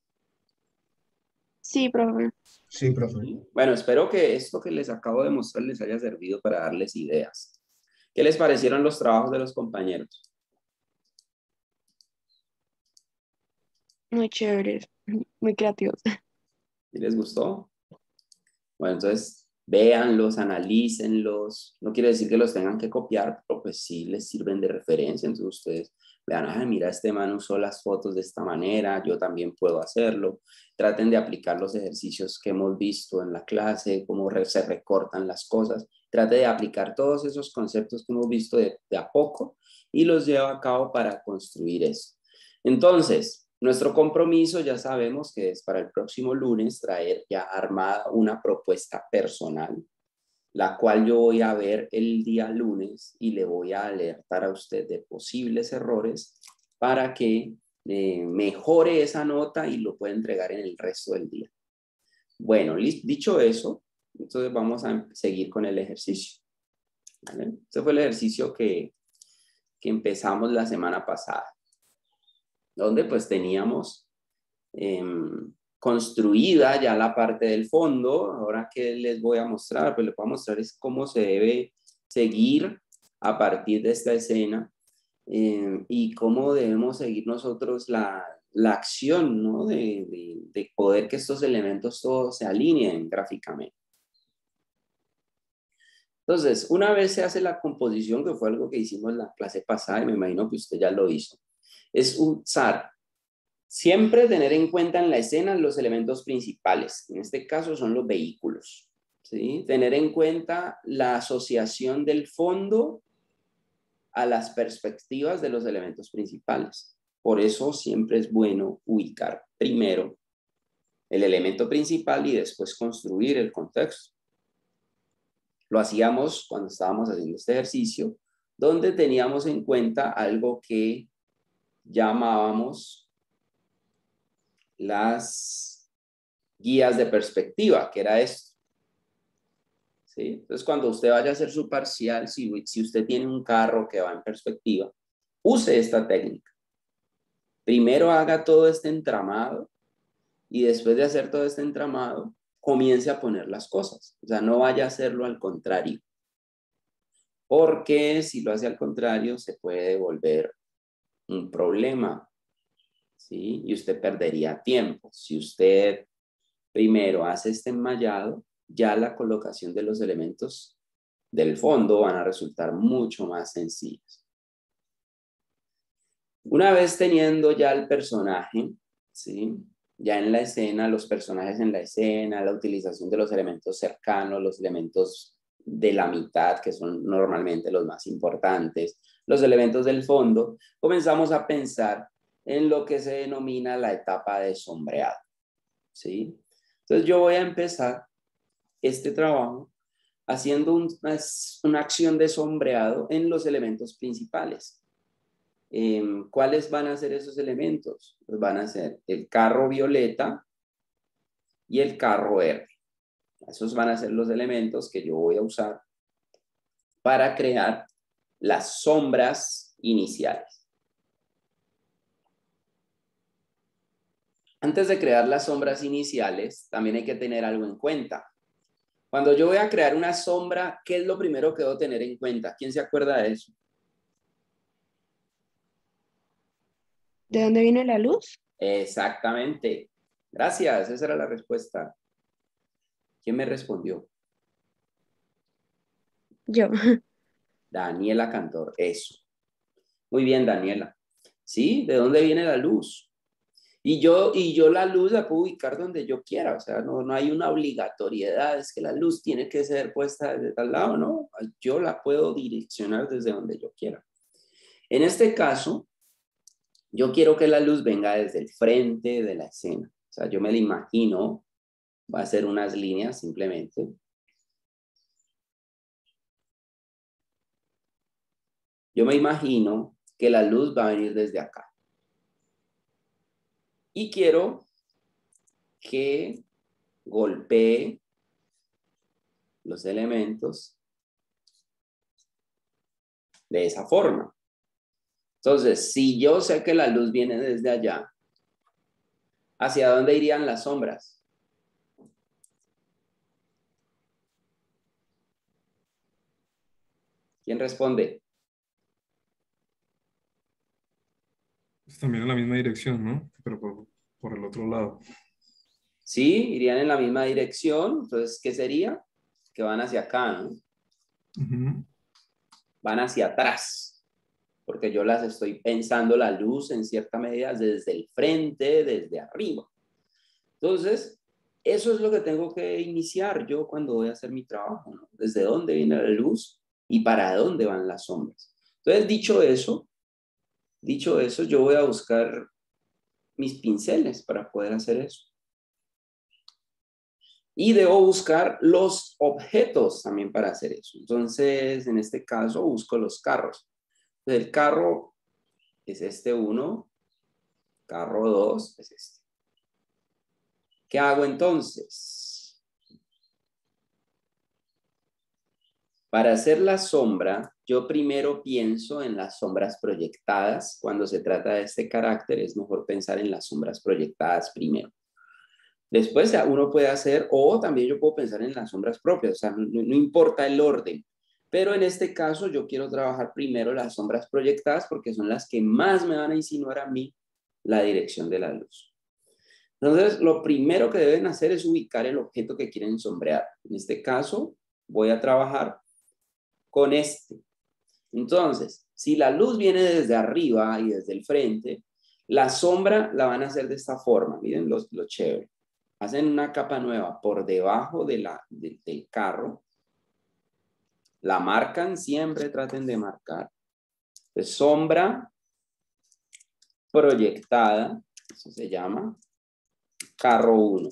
Sí, profe. Sí, profe. Bueno, espero que esto que les acabo de mostrar les haya servido para darles ideas. ¿Qué les parecieron los trabajos de los compañeros? Muy chéveres, muy creativos. ¿Sí les gustó? Bueno, entonces véanlos, analícenlos. No quiere decir que los tengan que copiar, pero pues sí les sirven de referencia. Entonces ustedes vean, ah, mira, este man usó las fotos de esta manera, yo también puedo hacerlo. Traten de aplicar los ejercicios que hemos visto en la clase, cómo se recortan las cosas. Trate de aplicar todos esos conceptos que hemos visto de, de a poco y los lleva a cabo para construir eso. Entonces, nuestro compromiso ya sabemos que es para el próximo lunes traer ya armada una propuesta personal, la cual yo voy a ver el día lunes y le voy a alertar a usted de posibles errores para que eh, mejore esa nota y lo pueda entregar en el resto del día. Bueno, dicho eso, entonces vamos a seguir con el ejercicio. ¿Vale? Este fue el ejercicio que, que empezamos la semana pasada, donde pues teníamos eh, construida ya la parte del fondo. Ahora que les voy a mostrar, pues les voy a mostrar es cómo se debe seguir a partir de esta escena eh, y cómo debemos seguir nosotros la, la acción, ¿no? de, de, de poder que estos elementos todos se alineen gráficamente. Entonces, una vez se hace la composición, que fue algo que hicimos en la clase pasada y me imagino que usted ya lo hizo, es usar, siempre tener en cuenta en la escena los elementos principales. En este caso son los vehículos, ¿sí? Tener en cuenta la asociación del fondo a las perspectivas de los elementos principales. Por eso siempre es bueno ubicar primero el elemento principal y después construir el contexto. Lo hacíamos cuando estábamos haciendo este ejercicio, donde teníamos en cuenta algo que llamábamos las guías de perspectiva, que era esto. ¿Sí? Entonces, cuando usted vaya a hacer su parcial, si, si usted tiene un carro que va en perspectiva, use esta técnica. Primero haga todo este entramado y después de hacer todo este entramado, comience a poner las cosas. O sea, no vaya a hacerlo al contrario. Porque si lo hace al contrario, se puede volver un problema, ¿sí? Y usted perdería tiempo. Si usted primero hace este enmayado, ya la colocación de los elementos del fondo van a resultar mucho más sencillos. Una vez teniendo ya el personaje, ¿sí? Ya en la escena, los personajes en la escena, la utilización de los elementos cercanos, los elementos de la mitad, que son normalmente los más importantes, los elementos del fondo, comenzamos a pensar en lo que se denomina la etapa de sombreado, ¿sí? Entonces yo voy a empezar este trabajo haciendo un, una, una acción de sombreado en los elementos principales. Eh, ¿Cuáles van a ser esos elementos? Pues van a ser el carro violeta y el carro verde. Esos van a ser los elementos que yo voy a usar para crear las sombras iniciales. Antes de crear las sombras iniciales, también hay que tener algo en cuenta. Cuando yo voy a crear una sombra, ¿qué es lo primero que debo tener en cuenta? ¿Quién se acuerda de eso? ¿De dónde viene la luz? Exactamente. Gracias, esa era la respuesta. ¿Quién me respondió? Yo. Daniela Cantor, eso. Muy bien, Daniela. ¿Sí? ¿De dónde viene la luz? Y yo, y yo la luz la puedo ubicar donde yo quiera, o sea, no, no hay una obligatoriedad, es que la luz tiene que ser puesta desde tal lado, ¿no? Yo la puedo direccionar desde donde yo quiera. En este caso, yo quiero que la luz venga desde el frente de la escena, o sea, yo me la imagino, va a ser unas líneas simplemente. Yo me imagino que la luz va a venir desde acá. Y quiero que golpee los elementos de esa forma. Entonces, si yo sé que la luz viene desde allá, ¿hacia dónde irían las sombras? ¿Quién responde? Pues también en la misma dirección, ¿no? Pero por, por el otro lado. Sí, irían en la misma dirección. Entonces, ¿qué sería? Que van hacia acá, ¿no? Uh-huh. Van hacia atrás, porque yo las estoy pensando la luz en cierta medida desde el frente, desde arriba. Entonces, eso es lo que tengo que iniciar yo cuando voy a hacer mi trabajo, ¿no? Desde dónde viene la luz y para dónde van las sombras. Entonces, dicho eso, dicho eso, yo voy a buscar mis pinceles para poder hacer eso. Y debo buscar los objetos también para hacer eso. Entonces, en este caso, busco los carros. Entonces, el carro es este uno, carro dos es este. ¿Qué hago entonces? Para hacer la sombra, yo primero pienso en las sombras proyectadas. Cuando se trata de este carácter, es mejor pensar en las sombras proyectadas primero. Después uno puede hacer, o también yo puedo pensar en las sombras propias, o sea, no, no importa el orden. Pero en este caso yo quiero trabajar primero las sombras proyectadas porque son las que más me van a insinuar a mí la dirección de la luz. Entonces, lo primero que deben hacer es ubicar el objeto que quieren sombrear. En este caso, voy a trabajar con este. Entonces, si la luz viene desde arriba y desde el frente, la sombra la van a hacer de esta forma. Miren lo, lo chévere. Hacen una capa nueva por debajo de la, de, del carro. La marcan, siempre traten de marcar. De sombra proyectada, eso se llama, carro uno.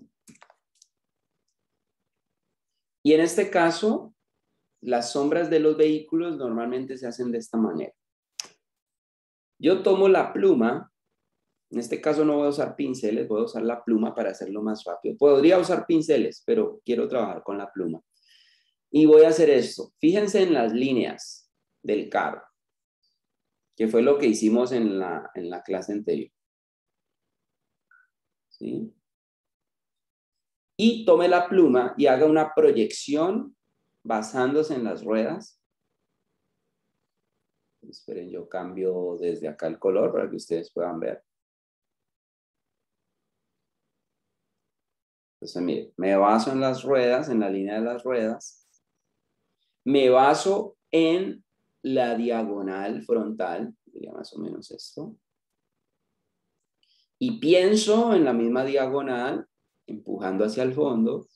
Y en este caso, las sombras de los vehículos normalmente se hacen de esta manera. Yo tomo la pluma, en este caso no voy a usar pinceles, voy a usar la pluma para hacerlo más rápido. Podría usar pinceles, pero quiero trabajar con la pluma. Y voy a hacer esto. Fíjense en las líneas del carro, que fue lo que hicimos en la, en la clase anterior. ¿Sí? Y tome la pluma y haga una proyección basándose en las ruedas. Esperen, yo cambio desde acá el color para que ustedes puedan ver. Entonces, mire, me baso en las ruedas, en la línea de las ruedas. Me baso en la diagonal frontal, diría más o menos esto. Y pienso en la misma diagonal, empujando hacia el fondo.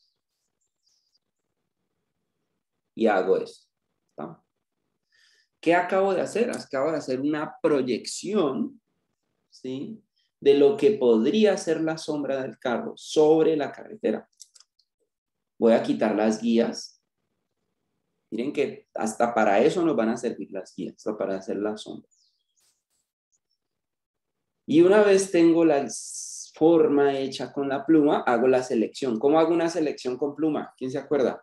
Y hago esto. ¿Está? ¿Qué acabo de hacer? Acabo de hacer una proyección ¿sí?, de lo que podría ser la sombra del carro sobre la carretera. Voy a quitar las guías. Miren que hasta para eso nos van a servir las guías, hasta para hacer la sombra. Y una vez tengo la forma hecha con la pluma, hago la selección. ¿Cómo hago una selección con pluma? ¿Quién se acuerda?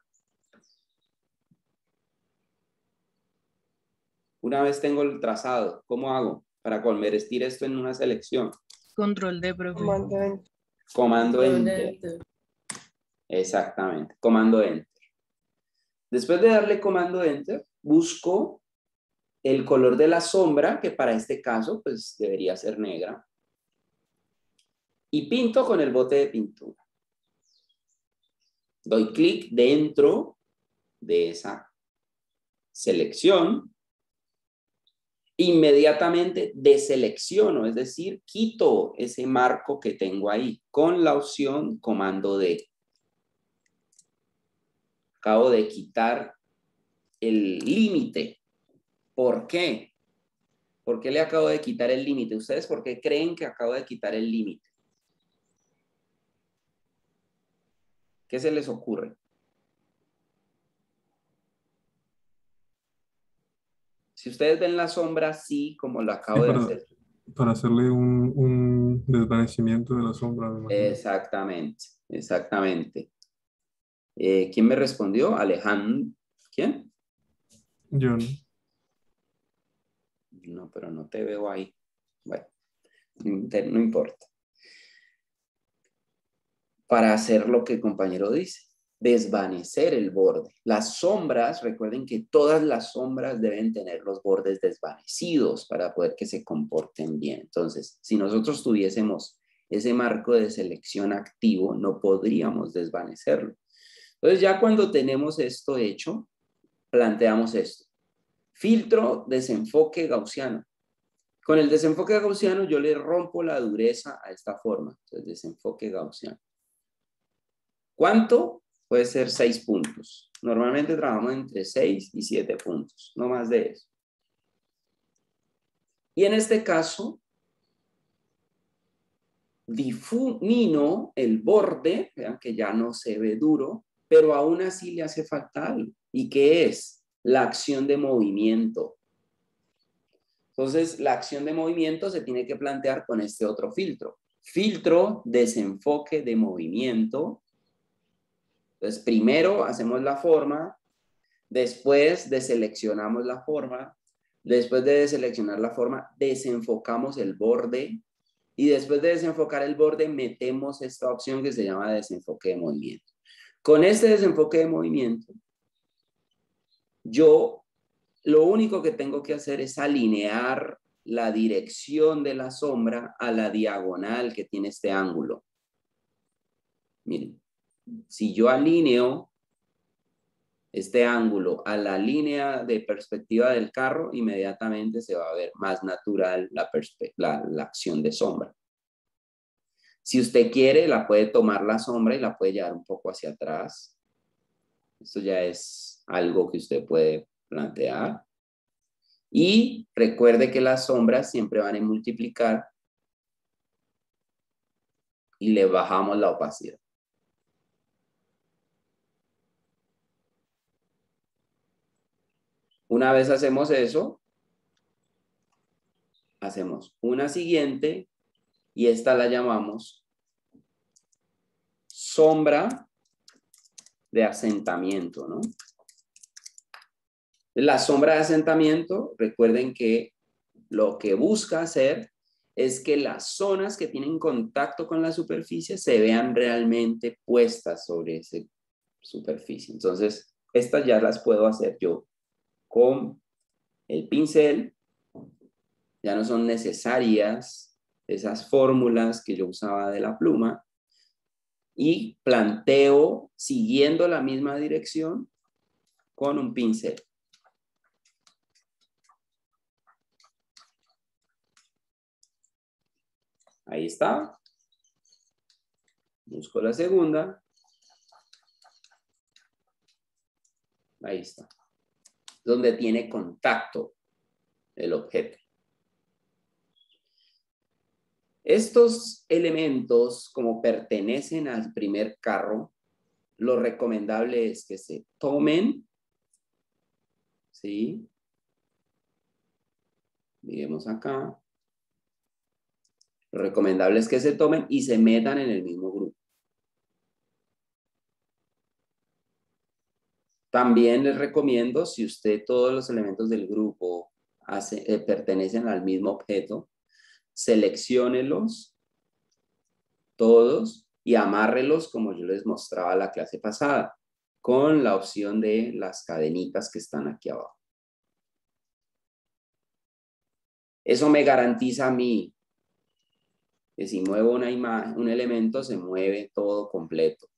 Una vez tengo el trazado, ¿cómo hago para convertir esto en una selección? Control D, profe. Comando enter. Comando Control Enter. Enter. Exactamente, comando Enter. Después de darle comando Enter, busco el color de la sombra, que para este caso pues debería ser negra, y pinto con el bote de pintura. Doy clic dentro de esa selección. Inmediatamente deselecciono, es decir, quito ese marco que tengo ahí con la opción comando D. Acabo de quitar el límite. ¿Por qué? ¿Por qué le acabo de quitar el límite? ¿Ustedes por qué creen que acabo de quitar el límite? ¿Qué se les ocurre? Si ustedes ven la sombra así, como lo acabo Sí, de para, hacer. para hacerle un, un desvanecimiento de la sombra, me imagino. Exactamente, exactamente. Eh, ¿quién me respondió? Alejandro. ¿Quién? John. No, pero no te veo ahí. Bueno, no importa. Para hacer lo que el compañero dice, desvanecer el borde. Las sombras, recuerden que todas las sombras deben tener los bordes desvanecidos para poder que se comporten bien. Entonces, si nosotros tuviésemos ese marco de selección activo, no podríamos desvanecerlo. Entonces, ya cuando tenemos esto hecho, planteamos esto. Filtro, desenfoque gaussiano. Con el desenfoque gaussiano yo le rompo la dureza a esta forma. Entonces, desenfoque gaussiano. ¿Cuánto? Puede ser seis puntos. Normalmente trabajamos entre seis y siete puntos, no más de eso. Y en este caso, difumino el borde, vean que ya no se ve duro, pero aún así le hace falta algo. ¿Y qué es? La acción de movimiento. Entonces, la acción de movimiento se tiene que plantear con este otro filtro. Filtro, desenfoque de movimiento. Entonces, primero hacemos la forma, después deseleccionamos la forma, después de deseleccionar la forma, desenfocamos el borde y después de desenfocar el borde, metemos esta opción que se llama desenfoque de movimiento. Con este desenfoque de movimiento, yo lo único que tengo que hacer es alinear la dirección de la sombra a la diagonal que tiene este ángulo. Miren, si yo alineo este ángulo a la línea de perspectiva del carro, inmediatamente se va a ver más natural la, la, la acción de sombra. Si usted quiere, la puede tomar la sombra y la puede llevar un poco hacia atrás. Esto ya es algo que usted puede plantear. Y recuerde que las sombras siempre van a multiplicar y le bajamos la opacidad. Una vez hacemos eso, hacemos una siguiente y esta la llamamos sombra de asentamiento, ¿no? La sombra de asentamiento, recuerden que lo que busca hacer es que las zonas que tienen contacto con la superficie se vean realmente puestas sobre esa superficie. Entonces, estas ya las puedo hacer yo con el pincel. Ya no son necesarias esas fórmulas que yo usaba de la pluma. Y planteo siguiendo la misma dirección con un pincel. Ahí está. Busco la segunda. Ahí está. Donde tiene contacto el objeto. Estos elementos, como pertenecen al primer carro, lo recomendable es que se tomen, ¿sí? Miremos acá. Lo recomendable es que se tomen y se metan en el mismo grupo. También les recomiendo, si usted todos los elementos del grupo hace, eh, pertenecen al mismo objeto, selecciónelos todos y amárrelos como yo les mostraba la clase pasada, con la opción de las cadenitas que están aquí abajo. Eso me garantiza a mí que si muevo una imagen, un elemento, se mueve todo completo.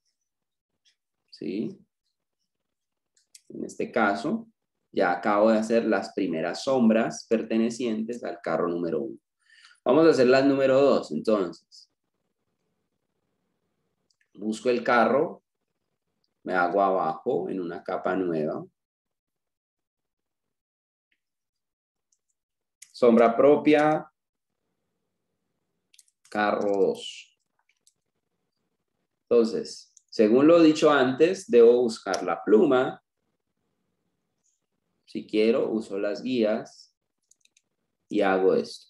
¿Sí? En este caso, ya acabo de hacer las primeras sombras pertenecientes al carro número uno. Vamos a hacer las número dos, entonces. Busco el carro, me hago abajo en una capa nueva. Sombra propia, carro dos. Entonces, según lo dicho antes, debo buscar la pluma. Si quiero, uso las guías y hago esto.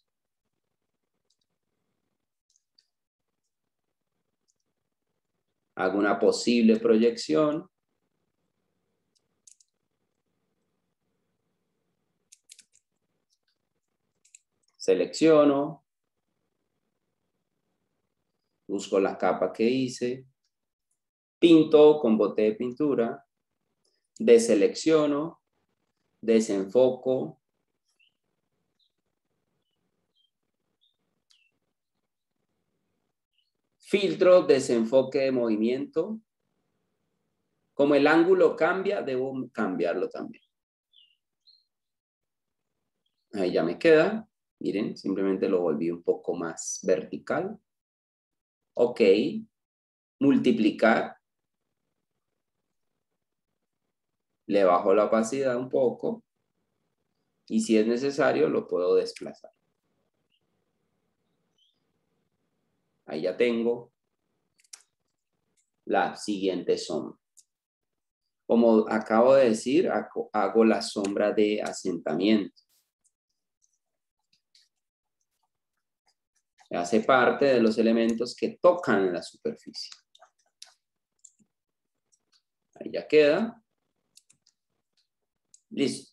Hago una posible proyección. Selecciono. Busco la capa que hice. Pinto con bote de pintura. Deselecciono. Desenfoco. Filtro, desenfoque de movimiento. Como el ángulo cambia, debo cambiarlo también. Ahí ya me queda. Miren, simplemente lo volví un poco más vertical. Ok. Multiplicar. Le bajo la opacidad un poco. Y si es necesario, lo puedo desplazar. Ahí ya tengo la siguiente sombra. Como acabo de decir, hago la sombra de asentamiento. Hace parte de los elementos que tocan la superficie. Ahí ya queda. Listo.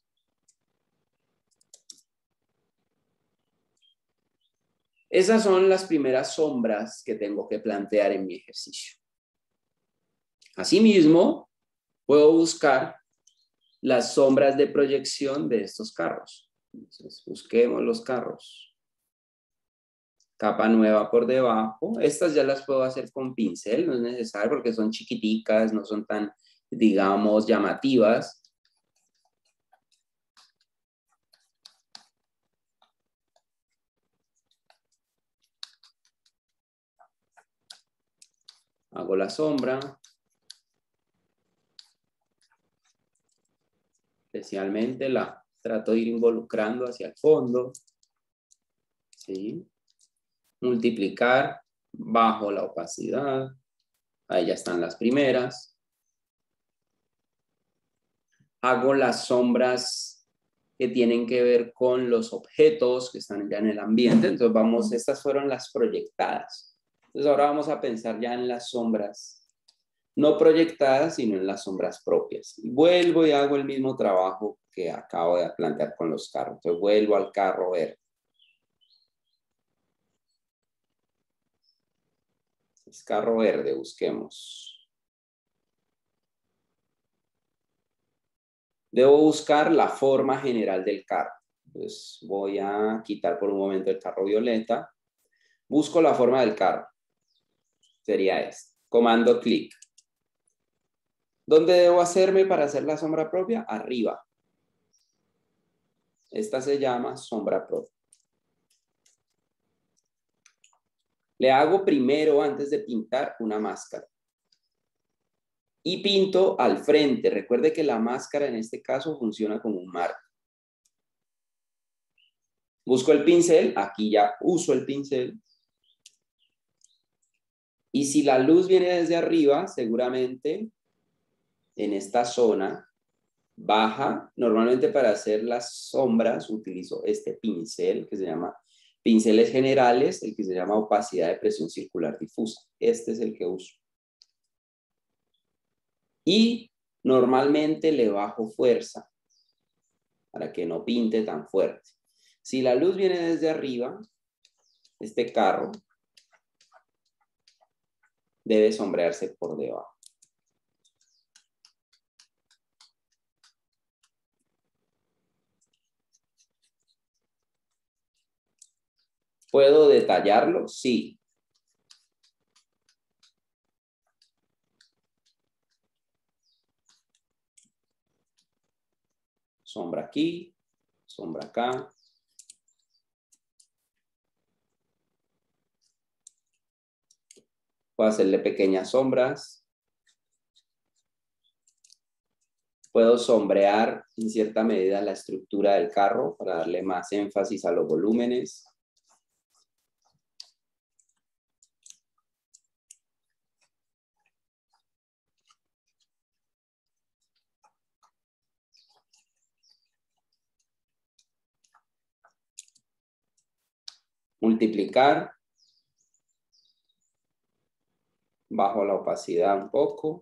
Esas son las primeras sombras que tengo que plantear en mi ejercicio. Asimismo, puedo buscar las sombras de proyección de estos carros. Entonces, busquemos los carros. Capa nueva por debajo. Estas ya las puedo hacer con pincel, no es necesario porque son chiquiticas, no son tan, digamos, llamativas. Hago la sombra. Especialmente la trato de ir involucrando hacia el fondo. ¿Sí? Multiplicar, bajo la opacidad. Ahí ya están las primeras. Hago las sombras que tienen que ver con los objetos que están ya en el ambiente. Entonces vamos, estas fueron las proyectadas. Entonces ahora vamos a pensar ya en las sombras no proyectadas, sino en las sombras propias. Y vuelvo y hago el mismo trabajo que acabo de plantear con los carros. Entonces vuelvo al carro verde. Es carro verde, busquemos. Debo buscar la forma general del carro. Entonces voy a quitar por un momento el carro violeta. Busco la forma del carro. Sería este. Comando clic. ¿Dónde debo hacerme para hacer la sombra propia? Arriba. Esta se llama sombra propia. Le hago primero, antes de pintar, una máscara. Y pinto al frente. Recuerde que la máscara en este caso funciona como un marco. Busco el pincel. Aquí ya uso el pincel. Y si la luz viene desde arriba, seguramente en esta zona baja. Normalmente para hacer las sombras utilizo este pincel que se llama pinceles generales, el que se llama opacidad de presión circular difusa. Este es el que uso. Y normalmente le bajo fuerza para que no pinte tan fuerte. Si la luz viene desde arriba, este carro debe sombrearse por debajo. ¿Puedo detallarlo? Sí. Sombra aquí, sombra acá. Puedo hacerle pequeñas sombras. Puedo sombrear en cierta medida la estructura del carro para darle más énfasis a los volúmenes. Multiplicar. Bajo la opacidad un poco.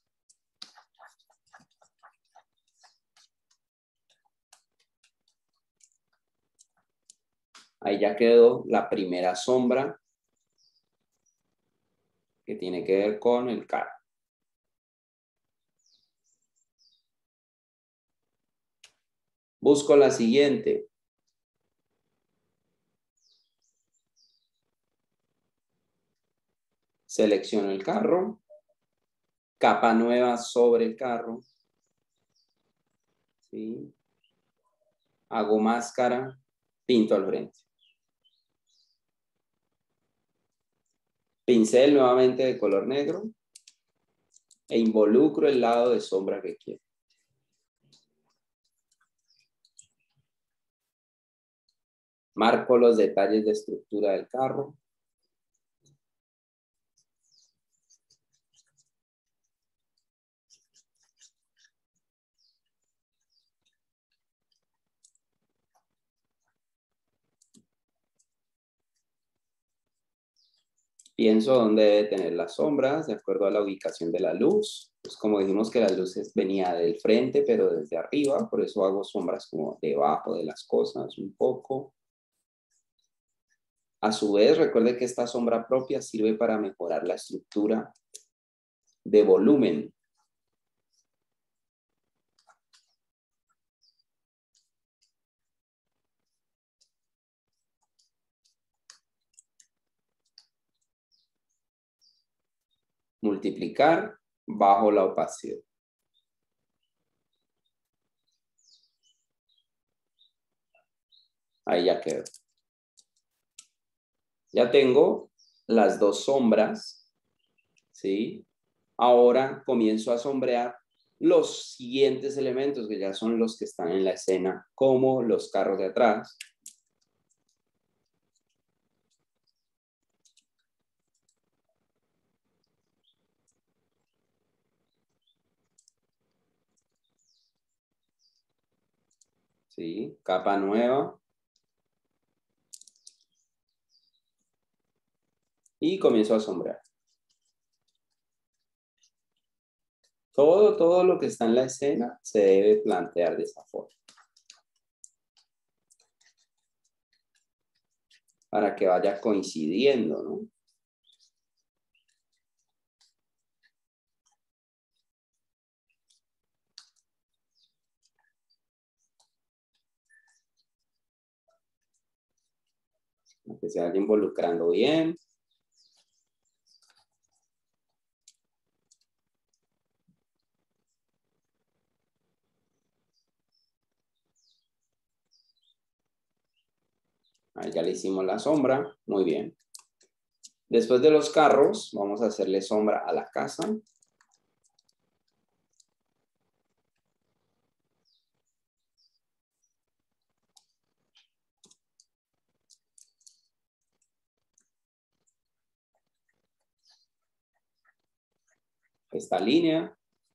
Ahí ya quedó la primera sombra que tiene que ver con el carro. Busco la siguiente. Selecciono el carro. Capa nueva sobre el carro. ¿Sí? Hago máscara. Pinto al frente. Pincel nuevamente de color negro. E involucro el lado de sombra que quiero. Marco los detalles de estructura del carro. Pienso dónde debe tener las sombras de acuerdo a la ubicación de la luz. Pues como dijimos que las luces venía del frente, pero desde arriba, por eso hago sombras como debajo de las cosas un poco. A su vez, recuerde que esta sombra propia sirve para mejorar la estructura de volumen. Multiplicar bajo la opacidad. Ahí ya quedó. Ya tengo las dos sombras, ¿sí? Ahora comienzo a sombrear los siguientes elementos que ya son los que están en la escena, como los carros de atrás. ¿Sí? Capa nueva. Y comienzo a sombrear. Todo, todo lo que está en la escena se debe plantear de esa forma. Para que vaya coincidiendo, ¿no? Que se vaya involucrando bien. Ahí ya le hicimos la sombra. Muy bien. Después de los carros, vamos a hacerle sombra a la casa. esta línea.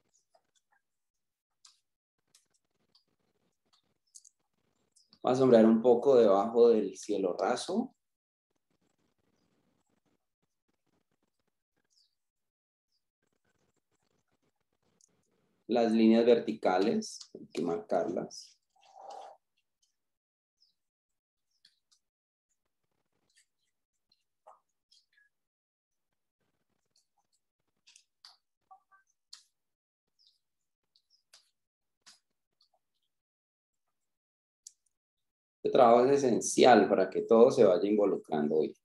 Voy a sombrear un poco debajo del cielo raso. Las líneas verticales, hay que marcarlas. Este trabajo es esencial para que todo se vaya involucrando hoy.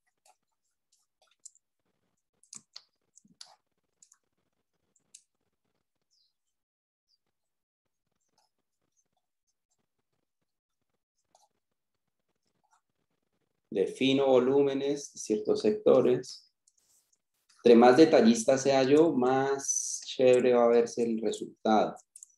Defino volúmenes, ciertos sectores. Entre más detallista sea yo, más chévere va a verse el resultado.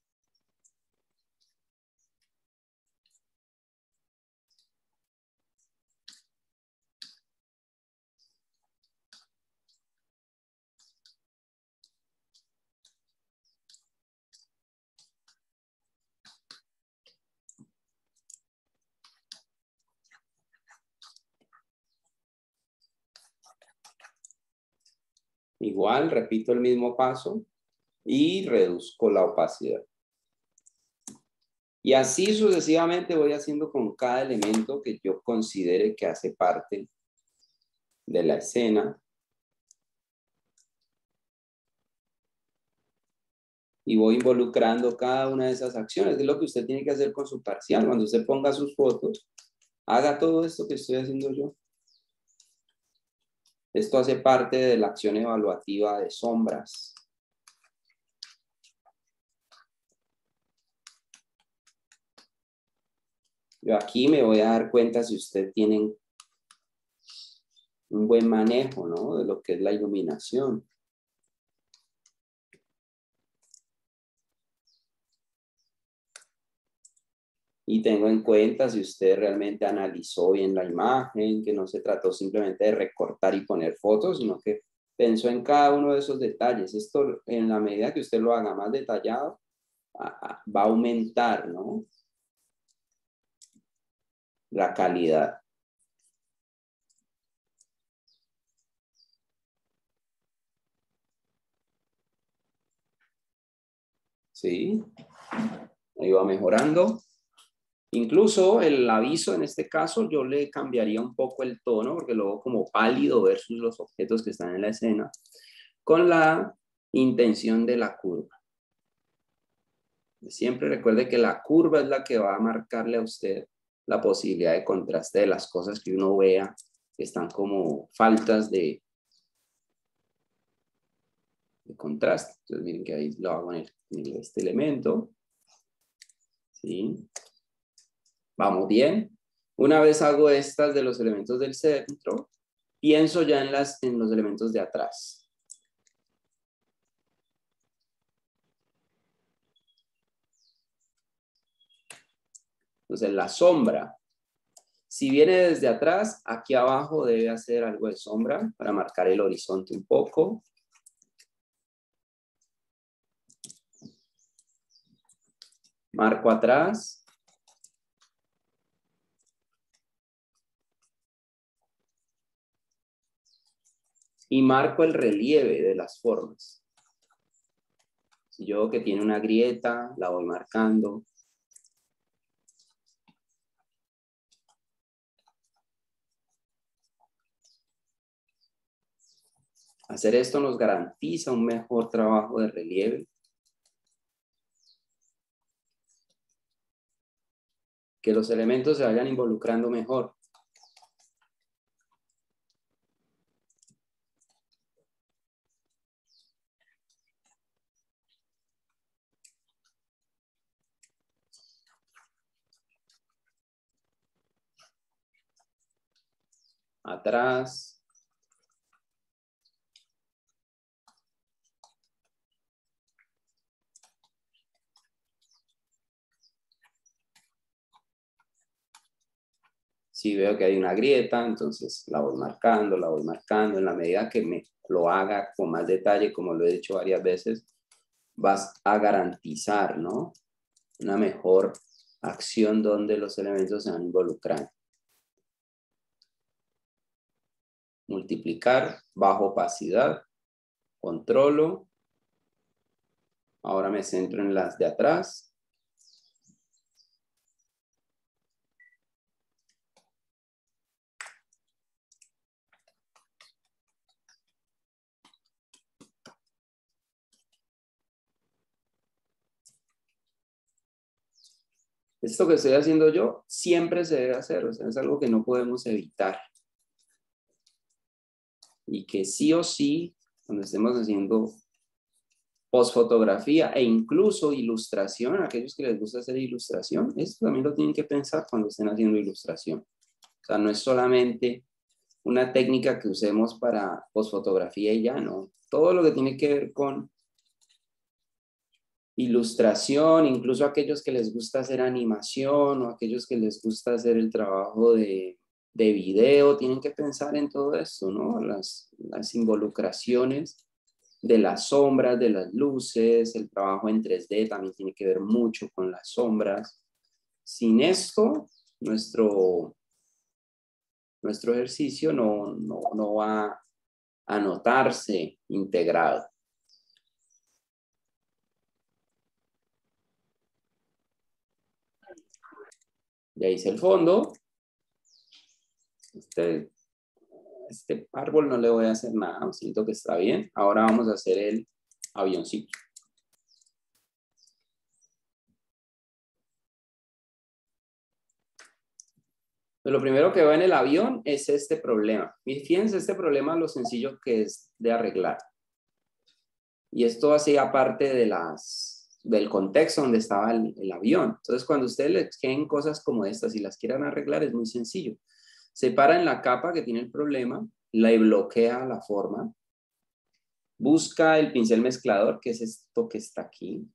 Igual, repito el mismo paso y reduzco la opacidad. Y así sucesivamente voy haciendo con cada elemento que yo considere que hace parte de la escena. Y voy involucrando cada una de esas acciones. Es lo que usted tiene que hacer con su parcial. Cuando usted ponga sus fotos, haga todo esto que estoy haciendo yo. Esto hace parte de la acción evaluativa de sombras. Yo aquí me voy a dar cuenta si usted tiene un buen manejo, ¿no? De lo que es la iluminación. Y tengo en cuenta si usted realmente analizó bien la imagen, que no se trató simplemente de recortar y poner fotos, sino que pensó en cada uno de esos detalles. Esto, en la medida que usted lo haga más detallado, va a aumentar, ¿no? La calidad. ¿Sí? Ahí va mejorando. Incluso el aviso en este caso yo le cambiaría un poco el tono porque lo veo como pálido versus los objetos que están en la escena con la intención de la curva. Siempre recuerde que la curva es la que va a marcarle a usted la posibilidad de contraste de las cosas que uno vea que están como faltas de, de contraste. Entonces miren que ahí lo hago en, el, en este elemento. ¿Sí? Vamos bien. Una vez hago estas de los elementos del centro, pienso ya en, las, en los elementos de atrás. Entonces la sombra, si viene desde atrás, aquí abajo debe hacer algo de sombra para marcar el horizonte un poco. Marco atrás. Y marco el relieve de las formas. Si yo veo que tiene una grieta, la voy marcando. Hacer esto nos garantiza un mejor trabajo de relieve. Que los elementos se vayan involucrando mejor. Atrás. Si veo que hay una grieta, entonces la voy marcando, la voy marcando. En la medida que me lo haga con más detalle, como lo he dicho varias veces, vas a garantizar, ¿no?, una mejor acción donde los elementos se van a involucrar. Multiplicar, bajo opacidad, controlo. Ahora me centro en las de atrás. Esto que estoy haciendo yo siempre se debe hacer, o sea, es algo que no podemos evitar. Y que sí o sí, cuando estemos haciendo postfotografía e incluso ilustración, a aquellos que les gusta hacer ilustración, esto también lo tienen que pensar cuando estén haciendo ilustración. O sea, no es solamente una técnica que usemos para postfotografía y ya, no. Todo lo que tiene que ver con ilustración, incluso aquellos que les gusta hacer animación o aquellos que les gusta hacer el trabajo de, de video, tienen que pensar en todo esto, ¿no? Las, las involucraciones de las sombras, de las luces, el trabajo en tres D también tiene que ver mucho con las sombras. Sin esto, nuestro, nuestro ejercicio no, no, no va a notarse integrado. Ya hice el fondo. Este, este árbol no le voy a hacer nada, siento que está bien. Ahora vamos a hacer el avioncito. Lo primero que veo en el avión es este problema. Y fíjense este problema, lo sencillo que es de arreglar. Y esto hacía parte de las, del contexto donde estaba el, el avión. Entonces, cuando ustedes les queden cosas como estas y las quieran arreglar, es muy sencillo. Separa en la capa que tiene el problema, la bloquea la forma, busca el pincel mezclador, que es esto que está aquí.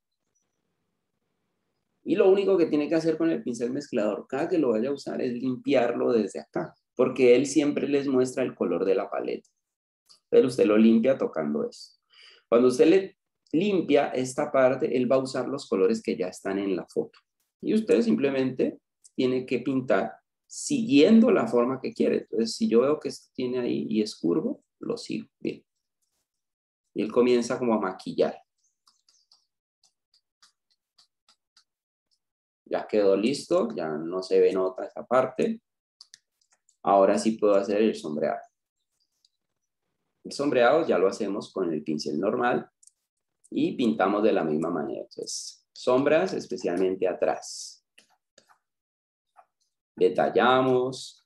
Y lo único que tiene que hacer con el pincel mezclador, cada que lo vaya a usar, es limpiarlo desde acá, porque él siempre les muestra el color de la paleta. Pero usted lo limpia tocando esto. Cuando usted le limpia esta parte, él va a usar los colores que ya están en la foto. Y usted simplemente tiene que pintar siguiendo la forma que quiere. Entonces, si yo veo que esto tiene ahí y es curvo, lo sigo. Bien. Y él comienza como a maquillar. Ya quedó listo, ya no se ve nota esa parte. Ahora sí puedo hacer el sombreado. El sombreado ya lo hacemos con el pincel normal y pintamos de la misma manera. Entonces, sombras especialmente atrás. Detallamos.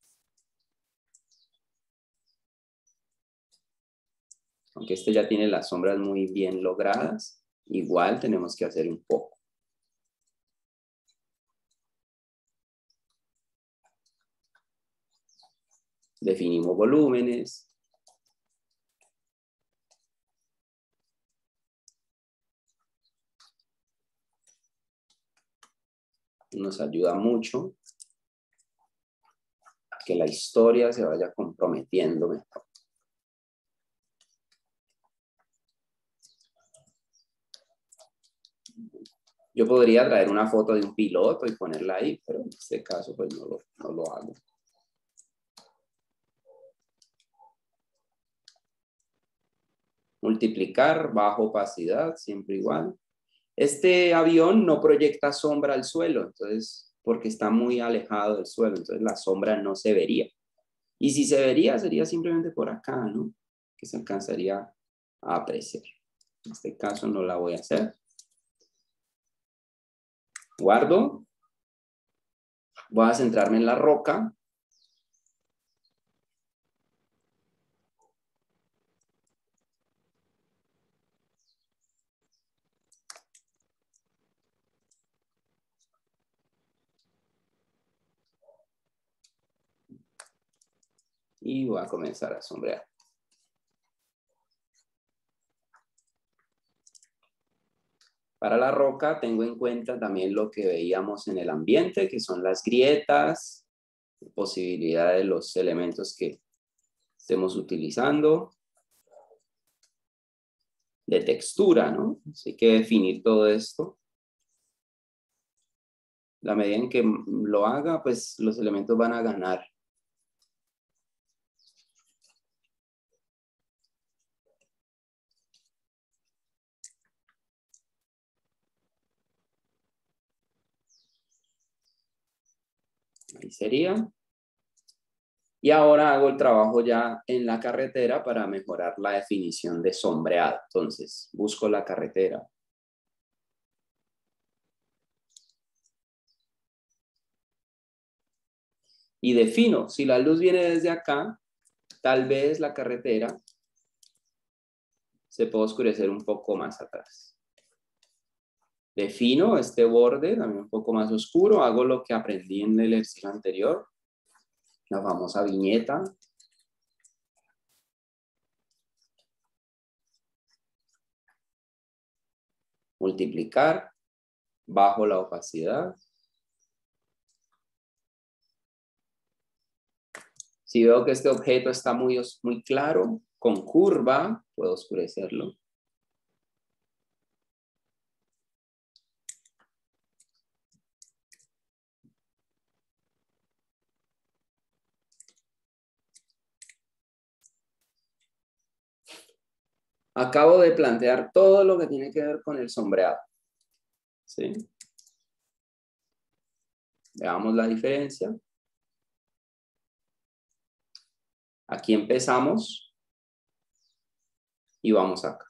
Aunque este ya tiene las sombras muy bien logradas, igual tenemos que hacer un poco. Definimos volúmenes. Nos ayuda mucho a que la historia se vaya comprometiendo mejor. Yo podría traer una foto de un piloto y ponerla ahí, pero en este caso pues no lo, no lo hago. Multiplicar, bajo opacidad, siempre igual. Este avión no proyecta sombra al suelo, entonces, porque está muy alejado del suelo, entonces la sombra no se vería. Y si se vería, sería simplemente por acá, ¿no? Que se alcanzaría a apreciar. En este caso no la voy a hacer. Guardo. Voy a centrarme en la roca. Y voy a comenzar a sombrear. Para la roca tengo en cuenta también lo que veíamos en el ambiente, que son las grietas, posibilidad de los elementos que estemos utilizando, de textura, ¿no? Así que definir todo esto. La medida en que lo haga, pues los elementos van a ganar. Ahí sería. Y ahora hago el trabajo ya en la carretera para mejorar la definición de sombreado. Entonces, busco la carretera. Y defino, si la luz viene desde acá, tal vez la carretera se puede oscurecer un poco más atrás. Defino este borde también un poco más oscuro. Hago lo que aprendí en el ejercicio anterior. La famosa viñeta. Multiplicar. Bajo la opacidad. Si veo que este objeto está muy, muy claro, con curva, puedo oscurecerlo. Acabo de plantear todo lo que tiene que ver con el sombreado. ¿Sí? Veamos la diferencia. Aquí empezamos y vamos acá.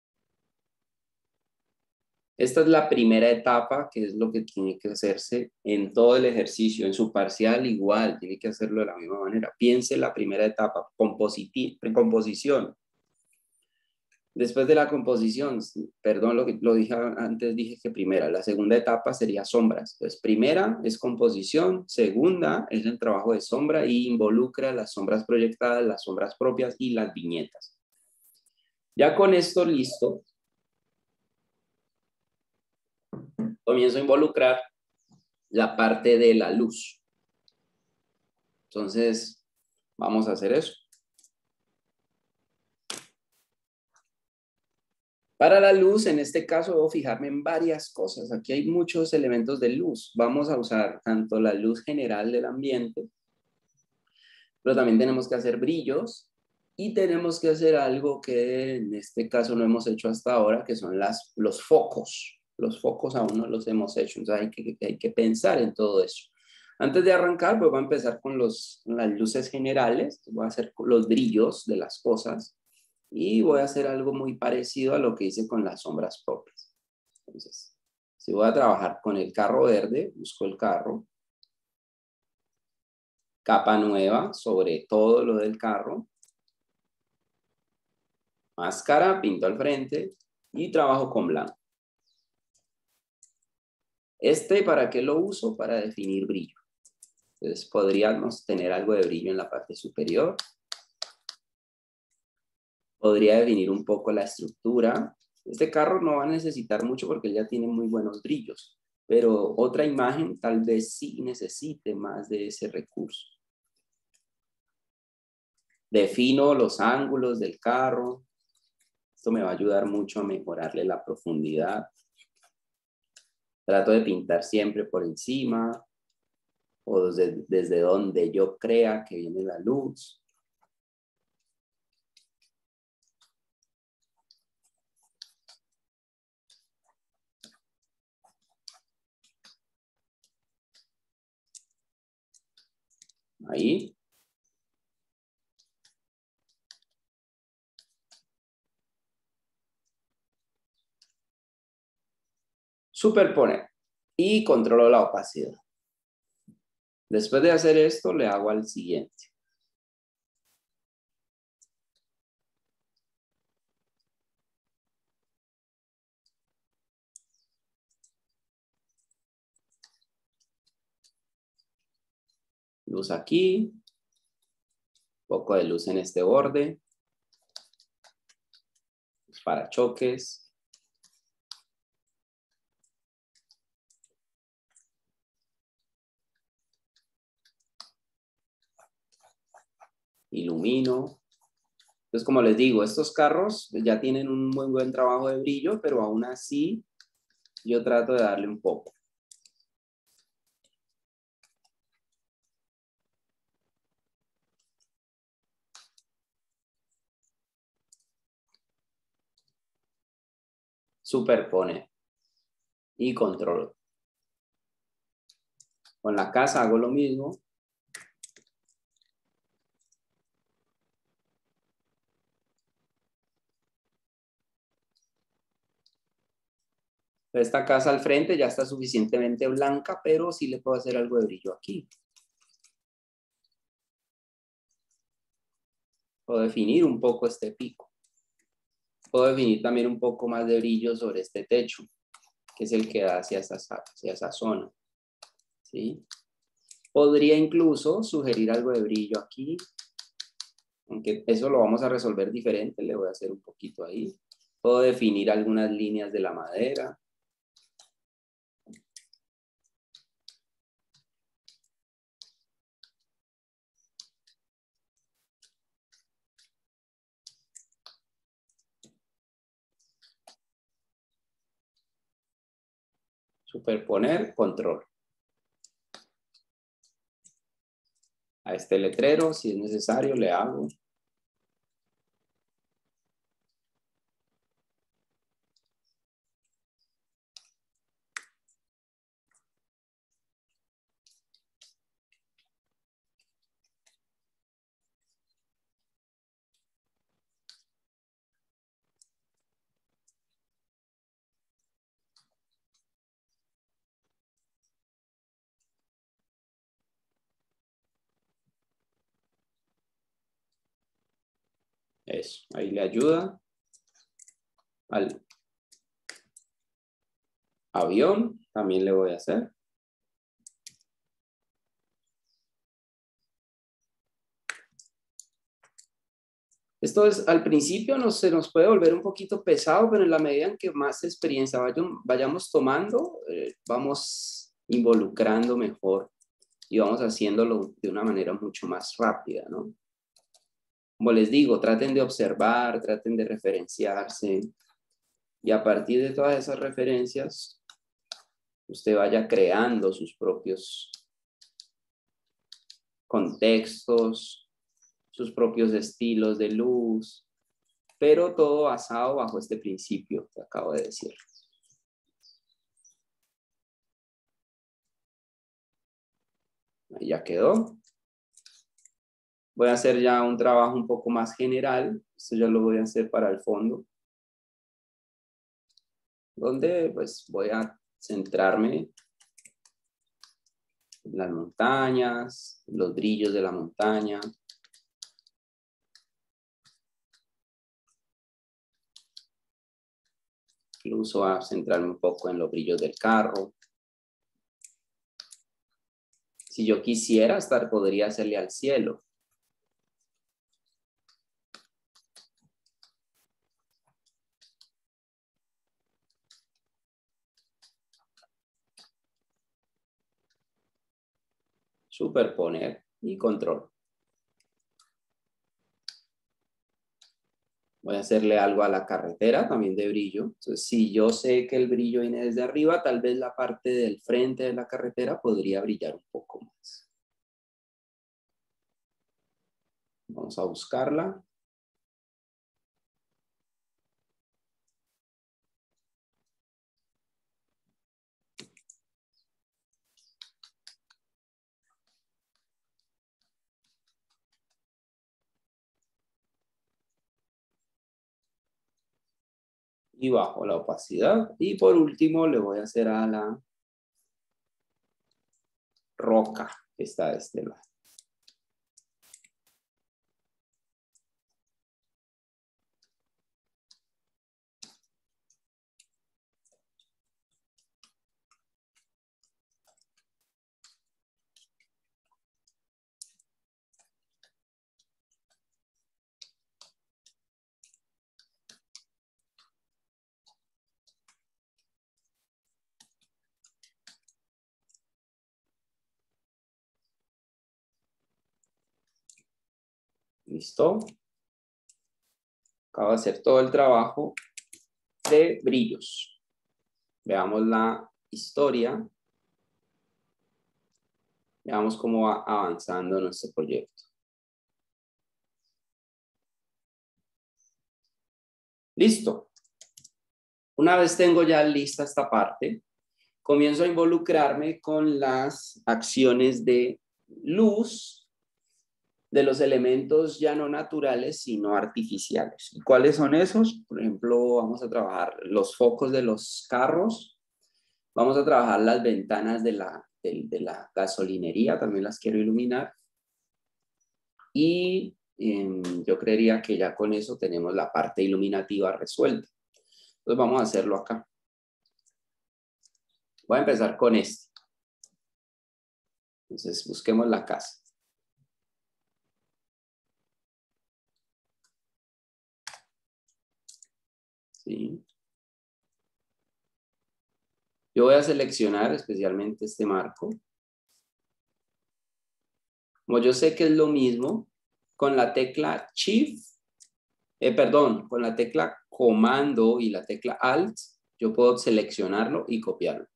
Esta es la primera etapa, que es lo que tiene que hacerse en todo el ejercicio. En su parcial igual, tiene que hacerlo de la misma manera. Piense en la primera etapa, composición. Después de la composición, perdón, lo que lo dije antes, dije que primera. La segunda etapa sería sombras. Entonces, primera es composición, segunda es el trabajo de sombra y involucra las sombras proyectadas, las sombras propias y las viñetas. Ya con esto listo, comienzo a involucrar la parte de la luz. Entonces, vamos a hacer eso. Para la luz, en este caso, debo fijarme en varias cosas. Aquí hay muchos elementos de luz. Vamos a usar tanto la luz general del ambiente, pero también tenemos que hacer brillos y tenemos que hacer algo que en este caso no hemos hecho hasta ahora, que son las, los focos. Los focos aún no los hemos hecho, entonces hay que, hay que pensar en todo eso. Antes de arrancar, pues voy a empezar con los, las luces generales. Voy a hacer los brillos de las cosas. Y voy a hacer algo muy parecido a lo que hice con las sombras propias. Entonces, si voy a trabajar con el carro verde, busco el carro. Capa nueva sobre todo lo del carro. Máscara, pinto al frente y trabajo con blanco. Este, ¿para qué lo uso? Para definir brillo. Entonces, podríamos tener algo de brillo en la parte superior. Podría definir un poco la estructura. Este carro no va a necesitar mucho porque ya tiene muy buenos brillos, pero otra imagen tal vez sí necesite más de ese recurso. Defino los ángulos del carro. Esto me va a ayudar mucho a mejorarle la profundidad. Trato de pintar siempre por encima o desde, desde donde yo crea que viene la luz. Ahí. Superponer. Y controlo la opacidad. Después de hacer esto, le hago al siguiente. Luz aquí. Un poco de luz en este borde. Los parachoques. ilumino. Entonces, como les digo, estos carros ya tienen un muy buen trabajo de brillo, pero aún así yo trato de darle un poco. Superponer y control. Con la casa hago lo mismo. Esta casa al frente ya está suficientemente blanca, pero sí le puedo hacer algo de brillo aquí. Puedo definir un poco este pico. Puedo definir también un poco más de brillo sobre este techo, que es el que da hacia esa, hacia esa zona. ¿Sí? Podría incluso sugerir algo de brillo aquí, aunque eso lo vamos a resolver diferente, le voy a hacer un poquito ahí. Puedo definir algunas líneas de la madera. Superponer, control. A este letrero, si es necesario, le hago. Eso, ahí le ayuda al avión, también le voy a hacer. Esto es, al principio no, se nos puede volver un poquito pesado, pero en la medida en que más experiencia vayan, vayamos tomando, eh, vamos involucrando mejor y vamos haciéndolo de una manera mucho más rápida, ¿no? Como les digo, traten de observar, traten de referenciarse y a partir de todas esas referencias, usted vaya creando sus propios contextos, sus propios estilos de luz, pero todo basado bajo este principio que acabo de decir. Ahí ya quedó. Voy a hacer ya un trabajo un poco más general. Esto ya lo voy a hacer para el fondo. Donde pues voy a centrarme en las montañas, los brillos de la montaña. Incluso a centrarme un poco en los brillos del carro. Si yo quisiera, hasta podría hacerle al cielo. Superponer y control. Voy a hacerle algo a la carretera también de brillo. Entonces, si yo sé que el brillo viene desde arriba, tal vez la parte del frente de la carretera podría brillar un poco más. Vamos a buscarla. Y bajo la opacidad. Y por último le voy a hacer a la roca que está de este lado. ¿Listo? Acabo de hacer todo el trabajo de brillos. Veamos la historia. Veamos cómo va avanzando nuestro proyecto. Listo. Una vez tengo ya lista esta parte, comienzo a involucrarme con las acciones de luz de los elementos ya no naturales, sino artificiales. ¿Y cuáles son esos? Por ejemplo, vamos a trabajar los focos de los carros, vamos a trabajar las ventanas de la, de, de la gasolinería, también las quiero iluminar. Y eh, yo creería que ya con eso tenemos la parte iluminativa resuelta. Entonces vamos a hacerlo acá. Voy a empezar con este. Entonces busquemos la casa. ¿Sí? Yo voy a seleccionar especialmente este marco. Como yo sé que es lo mismo, con la tecla Shift, eh, perdón, con la tecla Comando y la tecla Alt, yo puedo seleccionarlo y copiarlo.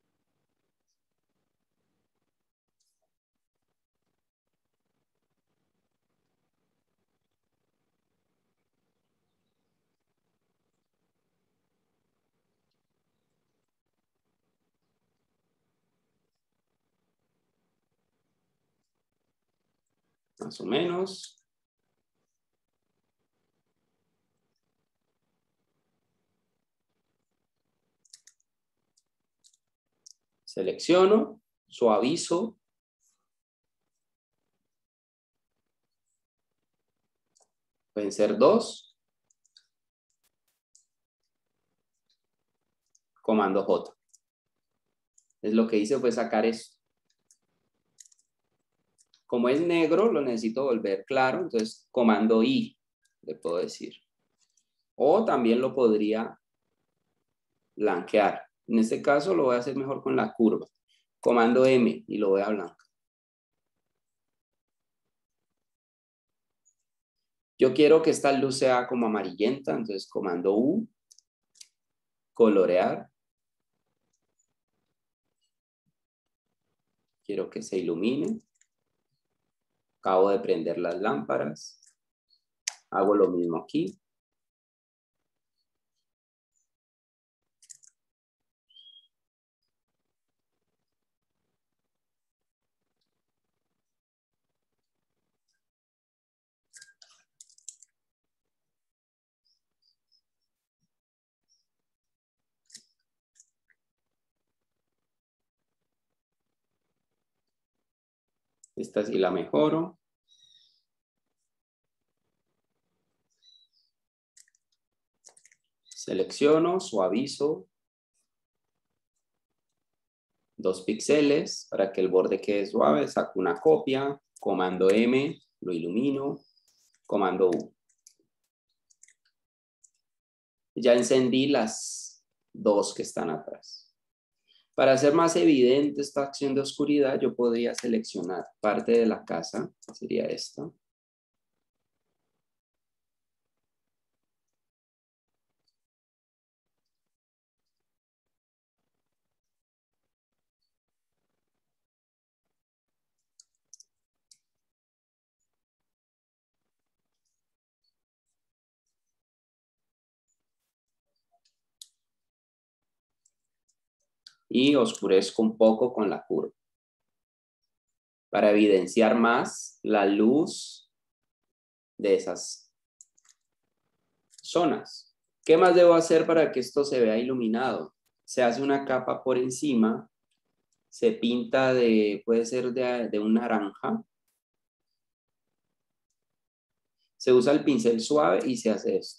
Más o menos. Selecciono, suavizo. Pueden ser dos. Comando J. Es lo que hice fue sacar esto. Como es negro, lo necesito volver claro, entonces comando I, le puedo decir. O también lo podría blanquear. En este caso lo voy a hacer mejor con la curva. Comando M y lo voy a blanquear. Yo quiero que esta luz sea como amarillenta, entonces comando U, colorear. Quiero que se ilumine. Acabo de prender las lámparas. Hago lo mismo aquí. Esta sí la mejoro. Selecciono, suavizo. Dos píxeles para que el borde quede suave. Saco una copia. Comando M, lo ilumino. Comando U. Ya encendí las dos que están atrás. Para hacer más evidente esta acción de oscuridad, yo podría seleccionar parte de la casa, sería esta. Y oscurezco un poco con la curva. Para evidenciar más la luz de esas zonas. ¿Qué más debo hacer para que esto se vea iluminado? Se hace una capa por encima, se pinta de, puede ser de, de un naranja. Se usa el pincel suave y se hace esto.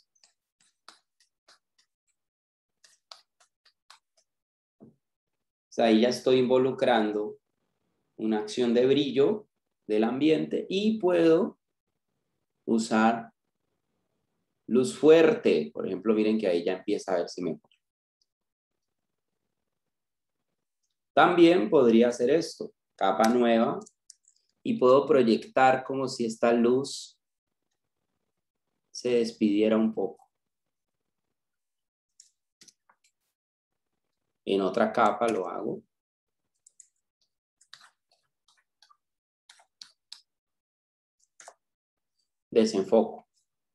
O sea, ahí ya estoy involucrando una acción de brillo del ambiente y puedo usar luz fuerte. Por ejemplo, miren que ahí ya empieza a verse mejor. También podría hacer esto, capa nueva, y puedo proyectar como si esta luz se despidiera un poco. En otra capa lo hago. Desenfoco.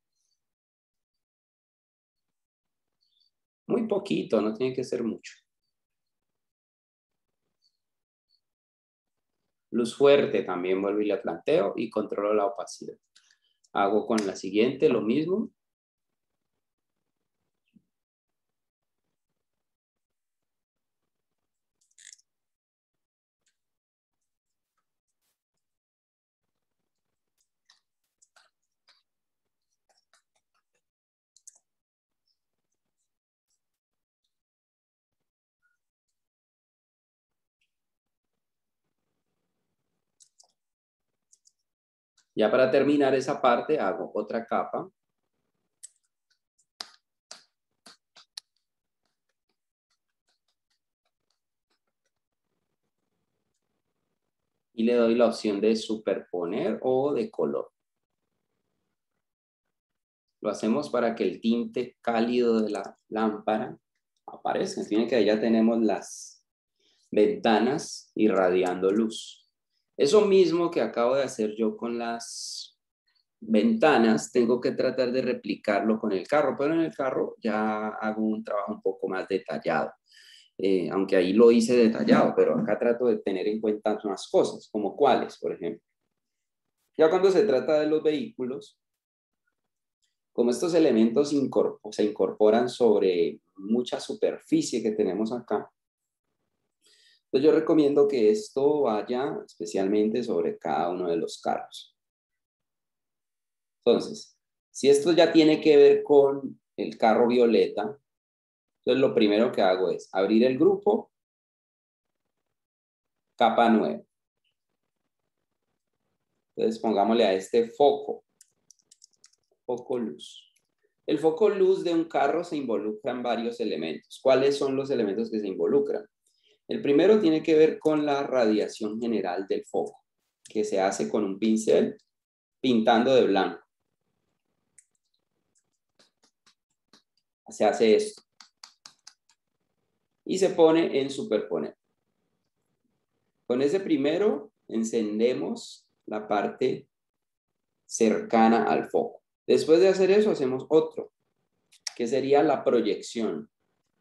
Muy poquito, no tiene que ser mucho. Luz fuerte también vuelvo y la planteo y controlo la opacidad. Hago con la siguiente lo mismo. Ya para terminar esa parte hago otra capa. Y le doy la opción de superponer o de color. Lo hacemos para que el tinte cálido de la lámpara aparezca. Tiene que ya tenemos las ventanas irradiando luz. Eso mismo que acabo de hacer yo con las ventanas, tengo que tratar de replicarlo con el carro, pero en el carro ya hago un trabajo un poco más detallado. Eh, aunque ahí lo hice detallado, pero acá trato de tener en cuenta unas cosas, como cuáles, por ejemplo. Ya cuando se trata de los vehículos, como estos elementos incorpor- se incorporan sobre mucha superficie que tenemos acá, pues yo recomiendo que esto vaya especialmente sobre cada uno de los carros. Entonces, si esto ya tiene que ver con el carro violeta, entonces lo primero que hago es abrir el grupo, capa nueva. Entonces pongámosle a este foco, foco luz. El foco luz de un carro se involucra en varios elementos. ¿Cuáles son los elementos que se involucran? El primero tiene que ver con la radiación general del foco, que se hace con un pincel pintando de blanco. Se hace esto. Y se pone en superponer. Con ese primero encendemos la parte cercana al foco. Después de hacer eso hacemos otro, que sería la proyección,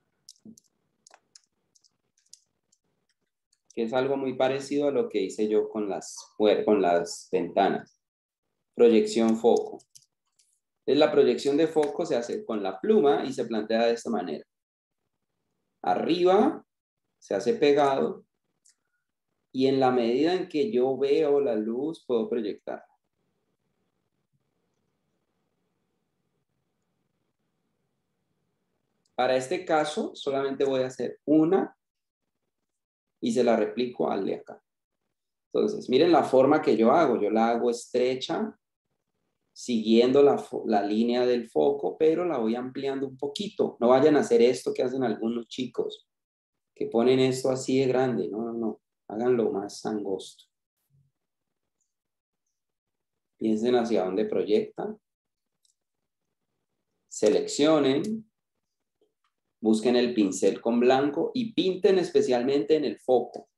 que es algo muy parecido a lo que hice yo con las, con las ventanas. Proyección foco. Entonces, la proyección de foco se hace con la pluma y se plantea de esta manera. Arriba se hace pegado y en la medida en que yo veo la luz puedo proyectar. Para este caso solamente voy a hacer una y se la replico al de acá. Entonces, miren la forma que yo hago. Yo la hago estrecha, siguiendo la, la línea del foco, pero la voy ampliando un poquito. No vayan a hacer esto que hacen algunos chicos, que ponen esto así de grande. No, no, no. Háganlo más angosto. Piensen hacia dónde proyectan. Seleccionen. Busquen el pincel con blanco y pinten especialmente en el foco.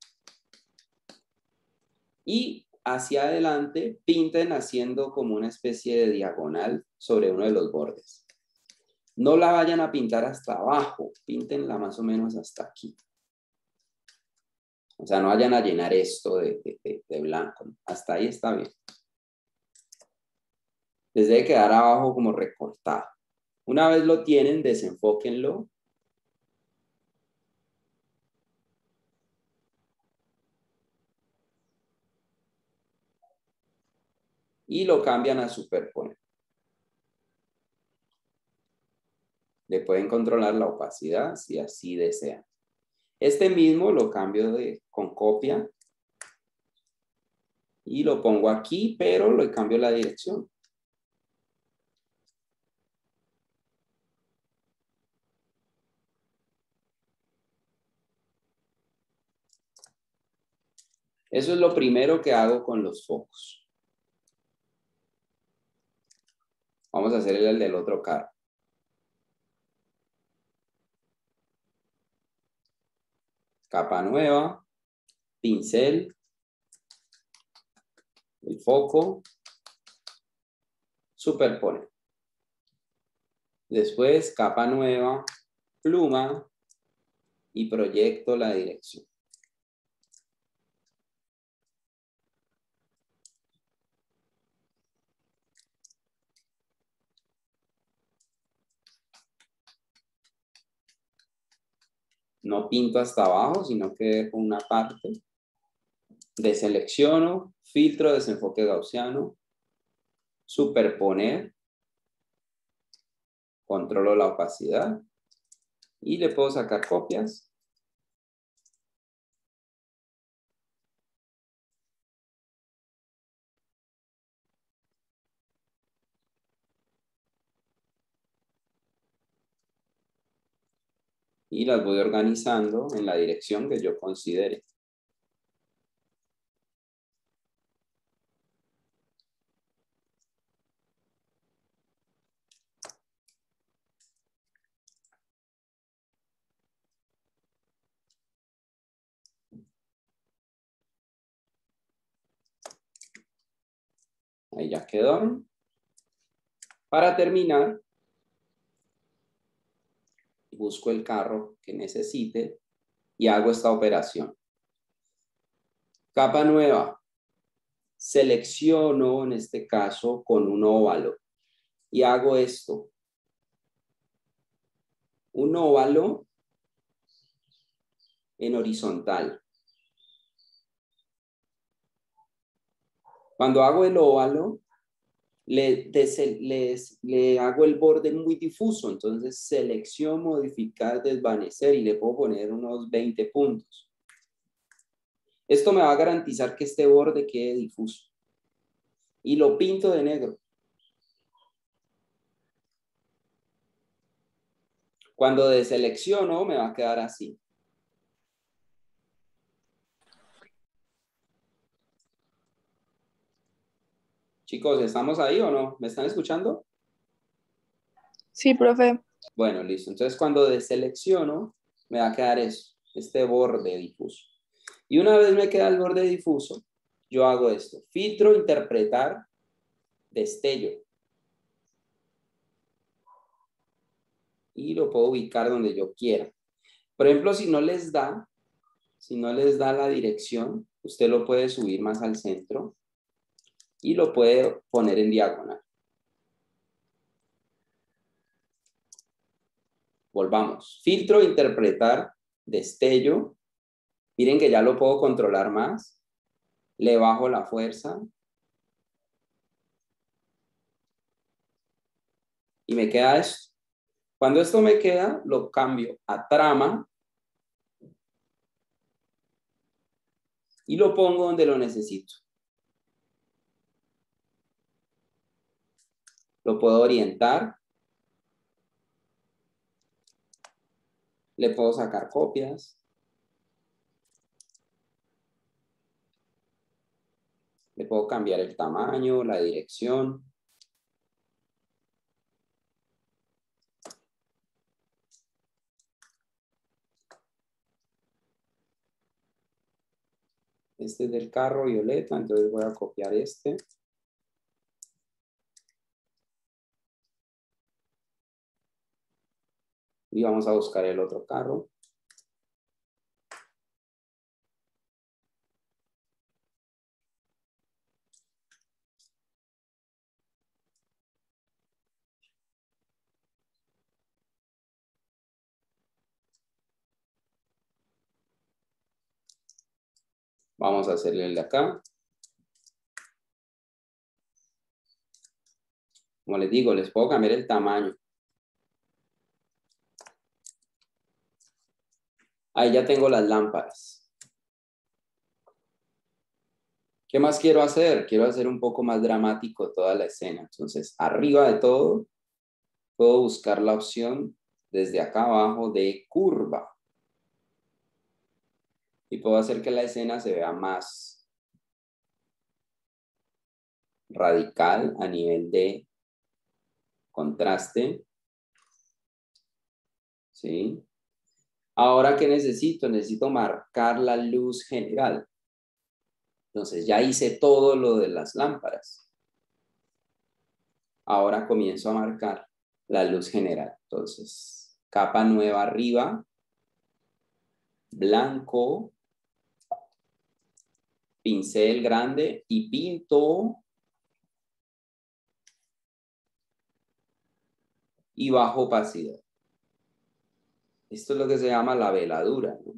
Y hacia adelante pinten haciendo como una especie de diagonal sobre uno de los bordes. No la vayan a pintar hasta abajo, píntenla más o menos hasta aquí. O sea, no vayan a llenar esto de, de, de blanco. Hasta ahí está bien. Les debe quedar abajo como recortado. Una vez lo tienen, desenfóquenlo. Y lo cambian a superponer. Le pueden controlar la opacidad si así desean. Este mismo lo cambio de, con copia. Y lo pongo aquí, pero le cambio la dirección. Eso es lo primero que hago con los focos. Vamos a hacer el del otro carro. Capa nueva, pincel, el foco, superponer. Después, capa nueva, pluma y proyecto la dirección. No pinto hasta abajo, sino que dejo una parte. Deselecciono, filtro, desenfoque gaussiano, superponer, controlo la opacidad y le puedo sacar copias. Y las voy organizando en la dirección que yo considere. Ahí ya quedó. Para terminar, busco el carro que necesite y hago esta operación. Capa nueva. Selecciono, en este caso, con un óvalo. Y hago esto. Un óvalo en horizontal. Cuando hago el óvalo, le, le, le hago el borde muy difuso. Entonces, selecciono, modificar, desvanecer y le puedo poner unos veinte puntos. Esto me va a garantizar que este borde quede difuso. Y lo pinto de negro. Cuando deselecciono, me va a quedar así. Chicos, ¿estamos ahí o no? ¿Me están escuchando? Sí, profe. Bueno, listo. Entonces, cuando deselecciono, me va a quedar eso, este borde difuso. Y una vez me queda el borde difuso, yo hago esto. Filtro, interpretar, destello. Y lo puedo ubicar donde yo quiera. Por ejemplo, si no les da, si no les da la dirección, usted lo puede subir más al centro y lo puede poner en diagonal. Volvamos. Filtro, interpretar, destello. Miren que ya lo puedo controlar más. Le bajo la fuerza. Y me queda esto. Cuando esto me queda, lo cambio a trama. Y lo pongo donde lo necesito. Lo puedo orientar. Le puedo sacar copias. Le puedo cambiar el tamaño, la dirección. Este es del carro violeta, entonces voy a copiar este. Y vamos a buscar el otro carro. Vamos a hacerle el de acá. Como les digo, les puedo cambiar el tamaño. Ahí ya tengo las lámparas. ¿Qué más quiero hacer? Quiero hacer un poco más dramático toda la escena. Entonces, arriba de todo, puedo buscar la opción desde acá abajo de curva. Y puedo hacer que la escena se vea más radical a nivel de contraste. ¿Sí? Ahora, ¿qué necesito? Necesito marcar la luz general. Entonces, ya hice todo lo de las lámparas. Ahora comienzo a marcar la luz general. Entonces, capa nueva arriba, blanco, pincel grande y pinto y bajo opacidad. Esto es lo que se llama la veladura, ¿no?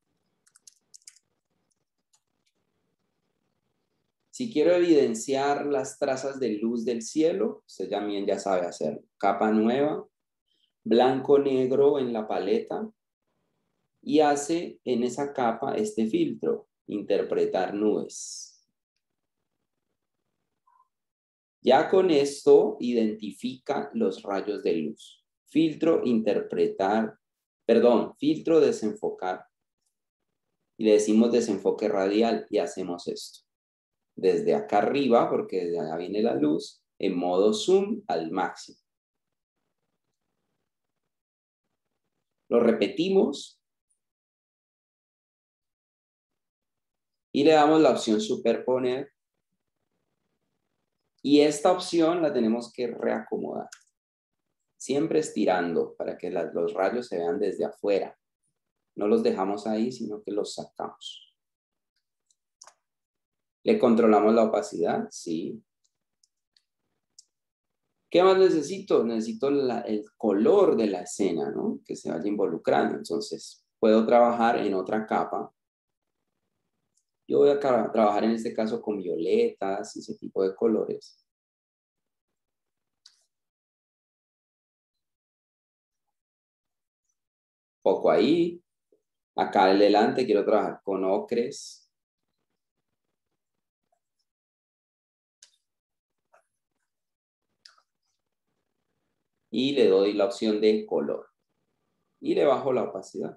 Si quiero evidenciar las trazas de luz del cielo, usted también ya sabe hacerlo. Capa nueva, blanco negro en la paleta y hace en esa capa este filtro, interpretar nubes. Ya con esto identifica los rayos de luz. Filtro, interpretar, perdón, filtro, desenfocar. Y le decimos desenfoque radial y hacemos esto. Desde acá arriba, porque desde allá viene la luz, en modo zoom al máximo. Lo repetimos. Y le damos la opción superponer. Y esta opción la tenemos que reacomodar. Siempre estirando para que las, los rayos se vean desde afuera. No los dejamos ahí, sino que los sacamos. ¿Le controlamos la opacidad? Sí. ¿Qué más necesito? Necesito la, el color de la escena, ¿no? Que se vaya involucrando. Entonces, puedo trabajar en otra capa. Yo voy a trabajar en este caso con violetas y ese tipo de colores. Poco ahí. Acá adelante quiero trabajar con ocres. Y le doy la opción de color. Y le bajo la opacidad.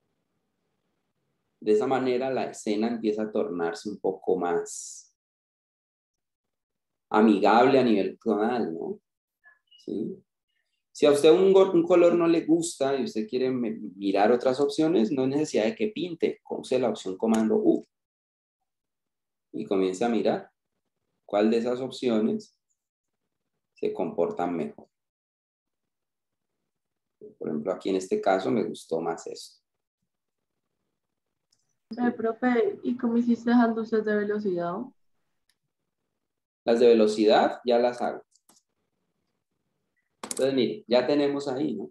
De esa manera la escena empieza a tornarse un poco más amigable a nivel tonal, ¿no? ¿Sí? Si a usted un, un color no le gusta y usted quiere mirar otras opciones, no hay necesidad de que pinte. Use la opción comando U. Y comience a mirar cuál de esas opciones se comportan mejor. Por ejemplo, aquí en este caso me gustó más esto. Eh, profe, ¿y cómo hiciste las luces de velocidad? Las de velocidad ya las hago. Entonces, mire, ya tenemos ahí, ¿no?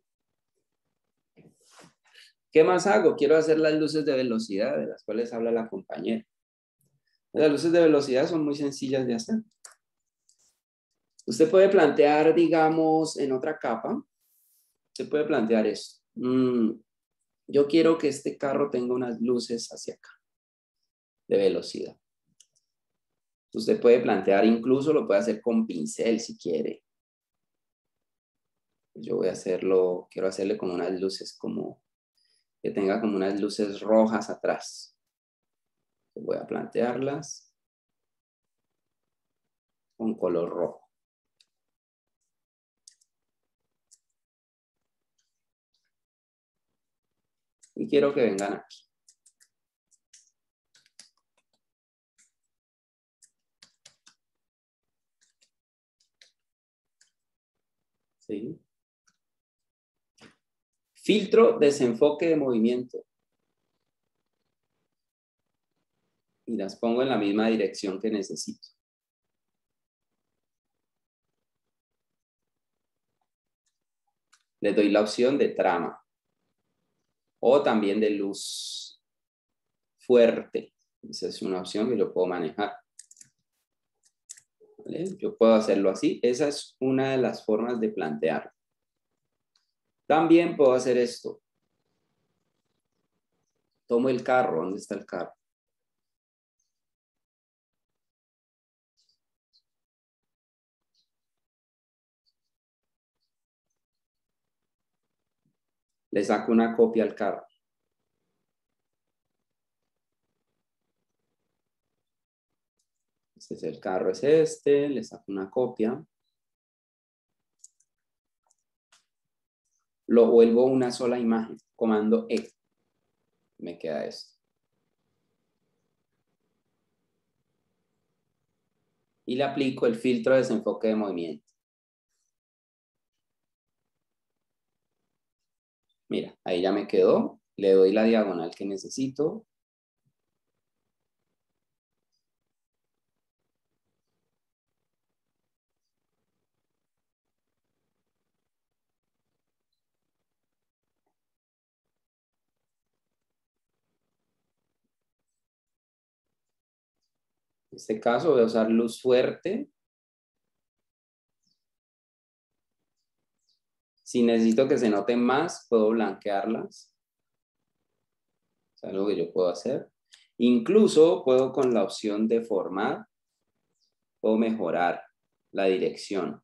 ¿Qué más hago? Quiero hacer las luces de velocidad de las cuales habla la compañera. Las luces de velocidad son muy sencillas de hacer. Usted puede plantear, digamos, en otra capa, usted puede plantear esto. Mm, yo quiero que este carro tenga unas luces hacia acá, de velocidad. Usted puede plantear, incluso lo puede hacer con pincel si quiere. Yo voy a hacerlo, quiero hacerle como unas luces como, que tenga como unas luces rojas atrás. Voy a plantearlas con color rojo. Y quiero que vengan aquí. ¿Sí? Filtro, desenfoque de movimiento. Y las pongo en la misma dirección que necesito. Le doy la opción de trama. O también de luz fuerte. Esa es una opción que lo puedo manejar. ¿Vale? Yo puedo hacerlo así. Esa es una de las formas de plantearlo. También puedo hacer esto. Tomo el carro. ¿Dónde está el carro? Le saco una copia al carro. Este es el carro, es este. Le saco una copia. lo vuelvo una sola imagen, comando E. Me queda esto. Y le aplico el filtro de desenfoque de movimiento. Mira, ahí ya me quedó. Le doy la diagonal que necesito. En este caso voy a usar luz fuerte. Si necesito que se noten más, puedo blanquearlas. Es algo que yo puedo hacer. Incluso puedo con la opción de formar, puedo mejorar la dirección.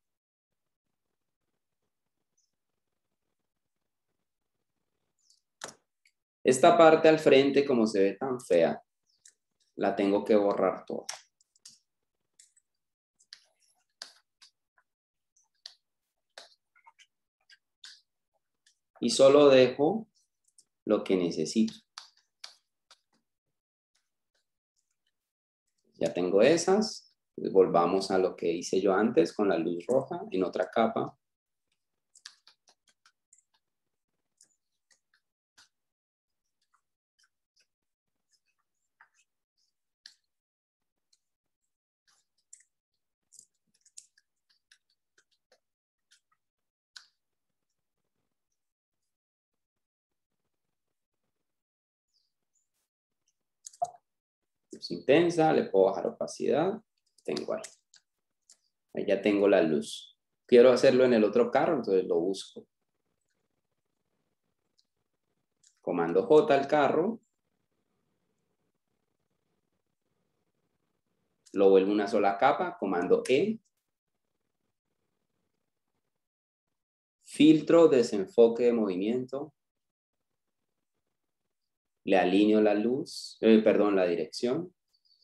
Esta parte al frente, como se ve tan fea, la tengo que borrar toda. Y solo dejo lo que necesito. Ya tengo esas. Volvamos a lo que hice yo antes con la luz roja en otra capa. Luz intensa, le puedo bajar opacidad. Tengo ahí. Ahí ya tengo la luz. Quiero hacerlo en el otro carro, entonces lo busco. Comando J al carro. Lo vuelvo una sola capa, comando E. Filtro, desenfoque de movimiento. Le alineo la luz, eh, perdón, la dirección.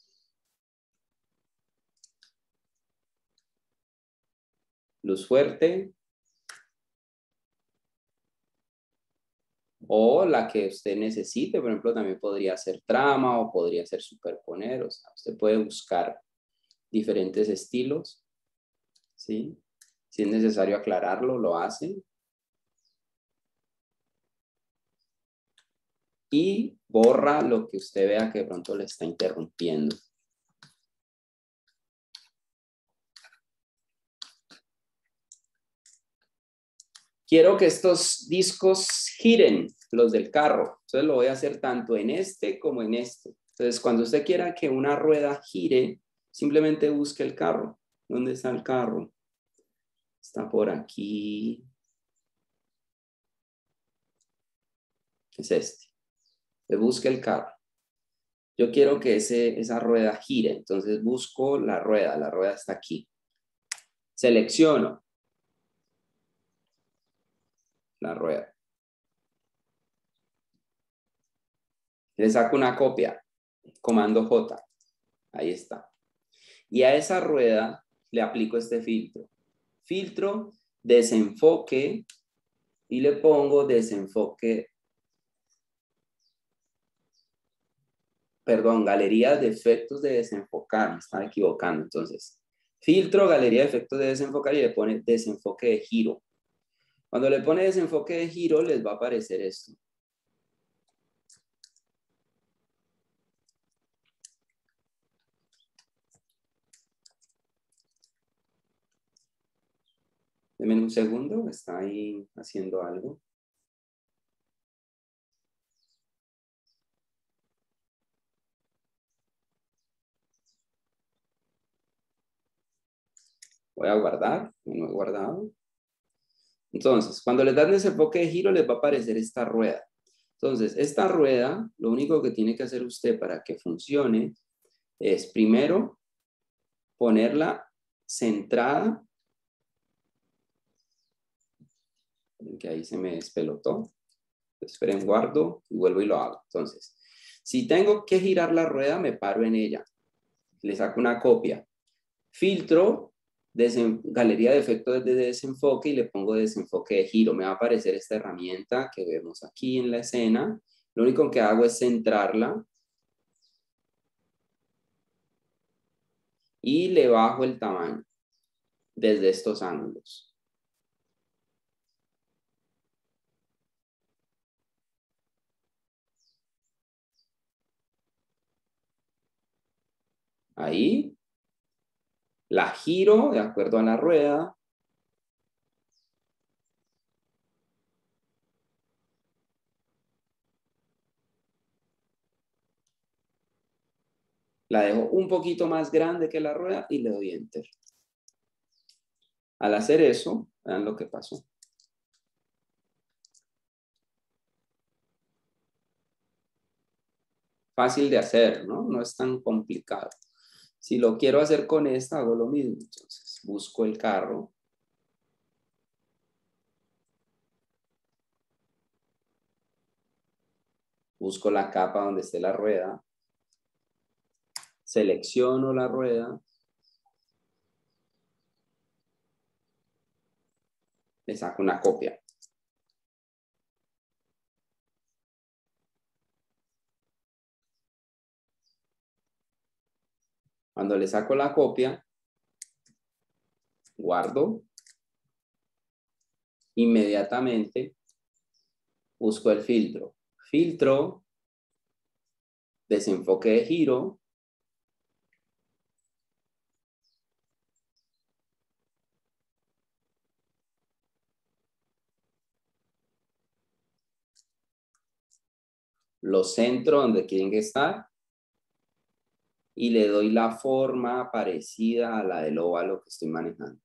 Luz fuerte. O la que usted necesite, por ejemplo, también podría ser trama o podría ser superponer. O sea, usted puede buscar diferentes estilos, ¿sí? Si es necesario aclararlo, lo hace. Y borra lo que usted vea que de pronto le está interrumpiendo. Quiero que estos discos giren, los del carro. Entonces lo voy a hacer tanto en este como en este. Entonces cuando usted quiera que una rueda gire, simplemente busque el carro. ¿Dónde está el carro? Está por aquí. Es este. Entonces busque el carro. Yo quiero que ese, esa rueda gire. Entonces busco la rueda. La rueda está aquí. Selecciono la rueda. Le saco una copia. Comando J. Ahí está. Y a esa rueda le aplico este filtro. Filtro, desenfoque. Y le pongo desenfoque. Perdón, galería de efectos de desenfocar. Me estaba equivocando. Entonces, filtro, galería de efectos de desenfocar y le pone desenfoque de giro. Cuando le pone desenfoque de giro, les va a aparecer esto. Denme un segundo, está ahí haciendo algo. Voy a guardar, no he guardado. Entonces, cuando les dan desenfoque de giro, les va a aparecer esta rueda. Entonces, esta rueda, lo único que tiene que hacer usted para que funcione es primero ponerla centrada. Que ahí se me despelotó. Esperen, guardo y vuelvo y lo hago. Entonces, si tengo que girar la rueda, me paro en ella. Le saco una copia. Filtro, desen- galería de efectos de desenfoque y le pongo desenfoque de giro. Me va a aparecer esta herramienta que vemos aquí en la escena. Lo único que hago es centrarla y le bajo el tamaño desde estos ángulos. Ahí la giro de acuerdo a la rueda. La dejo un poquito más grande que la rueda y le doy enter. Al hacer eso, vean lo que pasó. Fácil de hacer, ¿no? No es tan complicado. Si lo quiero hacer con esta, hago lo mismo. Entonces, busco el carro. Busco la capa donde esté la rueda. Selecciono la rueda. Le saco una copia. Cuando le saco la copia, guardo. Inmediatamente busco el filtro. Filtro, desenfoque de giro. Lo centro donde quieren que estar. Y le doy la forma parecida a la del óvalo que estoy manejando.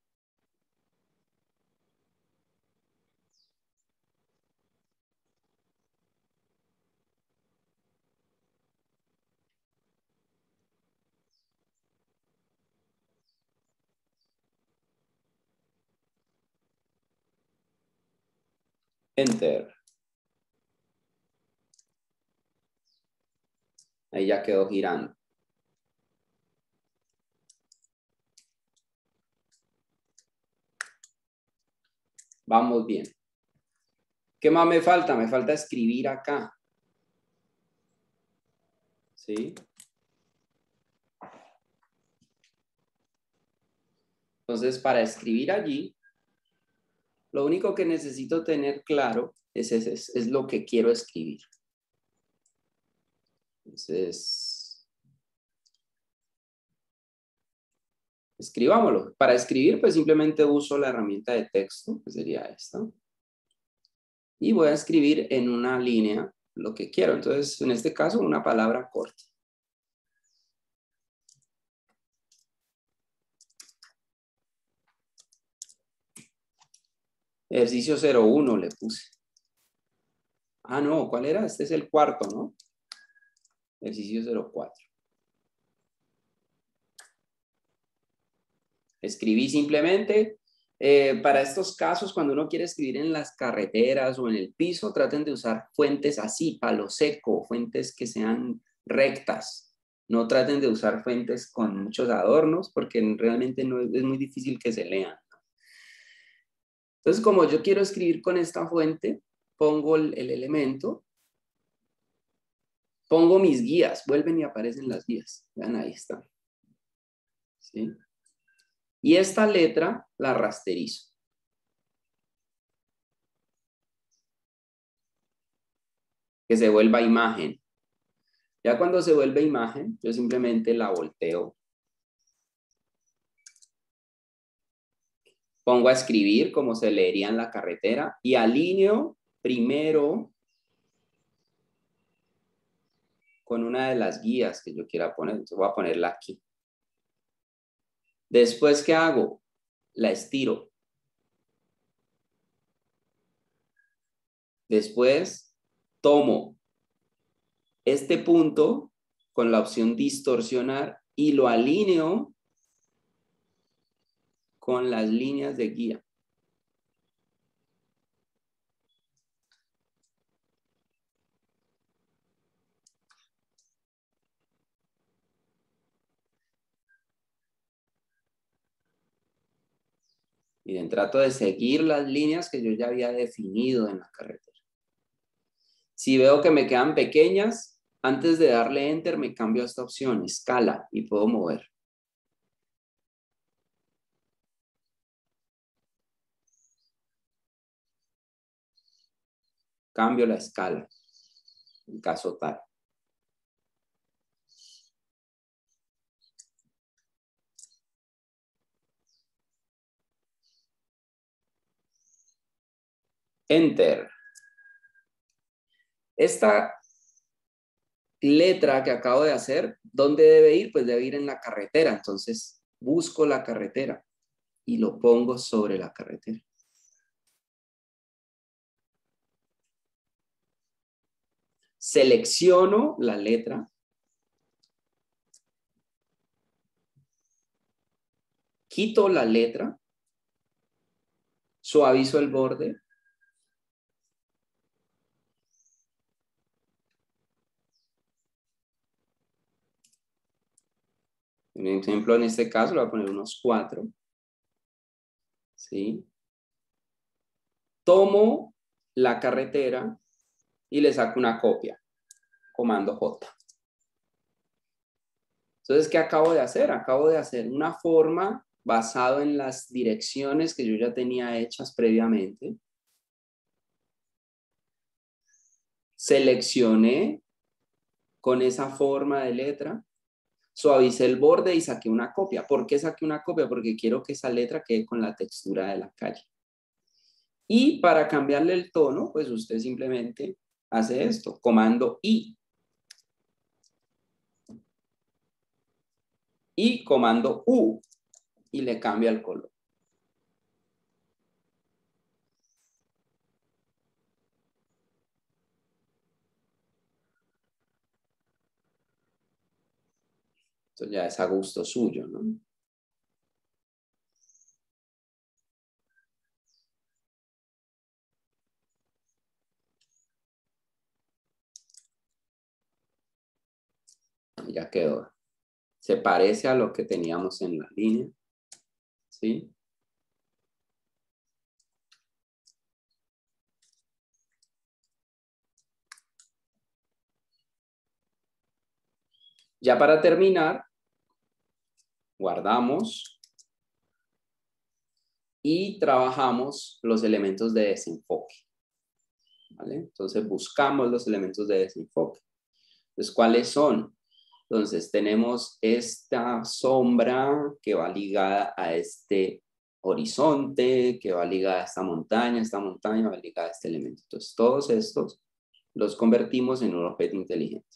Enter. Ahí ya quedó girando. Vamos bien. ¿Qué más me falta? Me falta escribir acá. ¿Sí? Entonces, para escribir allí, lo único que necesito tener claro es, es, es lo que quiero escribir. Entonces, escribámoslo. Para escribir, pues simplemente uso la herramienta de texto, que sería esta. Y voy a escribir en una línea lo que quiero. Entonces, en este caso, una palabra corta. Ejercicio cero uno le puse. Ah, no, ¿cuál era? Este es el cuarto, ¿no? Ejercicio cero cuatro. Escribí simplemente. Eh, para estos casos, cuando uno quiere escribir en las carreteras o en el piso, traten de usar fuentes así, palo seco, fuentes que sean rectas. No traten de usar fuentes con muchos adornos porque realmente no, es muy difícil que se lean. Entonces, como yo quiero escribir con esta fuente, pongo el, el elemento, pongo mis guías, vuelven y aparecen las guías. Vean, ahí están. ¿Sí? Y esta letra la rasterizo. Que se vuelva imagen. Ya cuando se vuelve imagen, yo simplemente la volteo. Pongo a escribir como se leería en la carretera y alineo primero con una de las guías que yo quiera poner. Entonces voy a ponerla aquí. Después, ¿qué hago? La estiro. Después, tomo este punto con la opción distorsionar y lo alineo con las líneas de guía. Miren, trato de seguir las líneas que yo ya había definido en la carretera. Si veo que me quedan pequeñas, antes de darle enter me cambio a esta opción, escala, y puedo mover. Cambio la escala, en caso tal. Enter. Esta letra que acabo de hacer, ¿dónde debe ir? Pues debe ir en la carretera. Entonces busco la carretera y lo pongo sobre la carretera. Selecciono la letra. Quito la letra. Suavizo el borde. Un ejemplo, en este caso, le voy a poner unos cuatro. ¿Sí? Tomo la carretera y le saco una copia. Comando J. Entonces, ¿qué acabo de hacer? Acabo de hacer una forma basado en las direcciones que yo ya tenía hechas previamente. Seleccioné con esa forma de letra. Suavicé el borde y saqué una copia. ¿Por qué saqué una copia? Porque quiero que esa letra quede con la textura de la calle. Y para cambiarle el tono, pues usted simplemente hace esto. Comando I. Y comando U. Y le cambia el color. Entonces ya es a gusto suyo, ¿no? Ya quedó. Se parece a lo que teníamos en la línea. ¿Sí? Ya para terminar, guardamos y trabajamos los elementos de desenfoque. ¿Vale? Entonces buscamos los elementos de desenfoque. Entonces, ¿cuáles son? Entonces, tenemos esta sombra que va ligada a este horizonte, que va ligada a esta montaña, esta montaña va ligada a este elemento. Entonces, todos estos los convertimos en un objeto inteligente.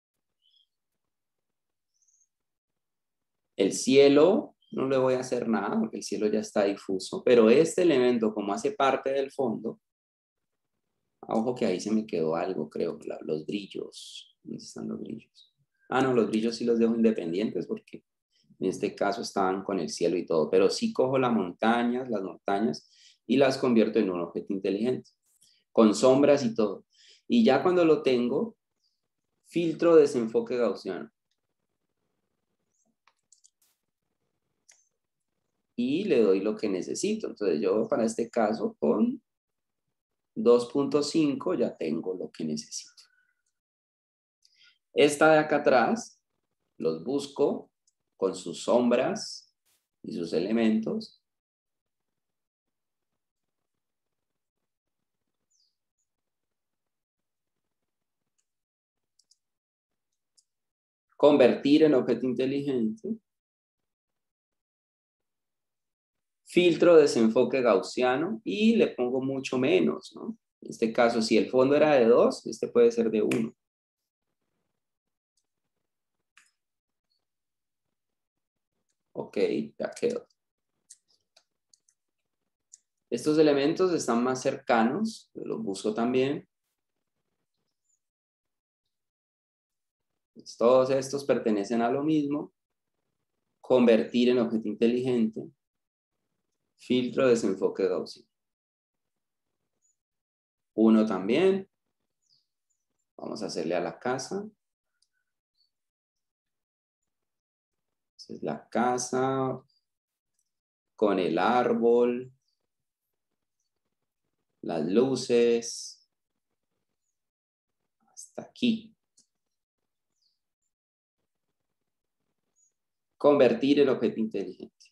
El cielo, no le voy a hacer nada porque el cielo ya está difuso, pero este elemento, como hace parte del fondo, ojo que ahí se me quedó algo, creo, los brillos. ¿Dónde están los brillos? Ah, no, los brillos sí los dejo independientes porque en este caso estaban con el cielo y todo, pero sí cojo las montañas, las montañas y las convierto en un objeto inteligente, con sombras y todo. Y ya cuando lo tengo, filtro desenfoque gaussiano. Y le doy lo que necesito. Entonces yo para este caso con dos punto cinco ya tengo lo que necesito. Esta de acá atrás los busco con sus sombras y sus elementos. Convertir en objeto inteligente. Filtro desenfoque gaussiano y le pongo mucho menos, ¿no? En este caso, si el fondo era de dos, este puede ser de uno. Ok, ya quedó. Estos elementos están más cercanos, los busco también. Pues todos estos pertenecen a lo mismo. Convertir en objeto inteligente. Filtro desenfoque gaussiano. Uno también. Vamos a hacerle a la casa. Esa es la casa con el árbol, las luces, hasta aquí. Convertir el objeto inteligente.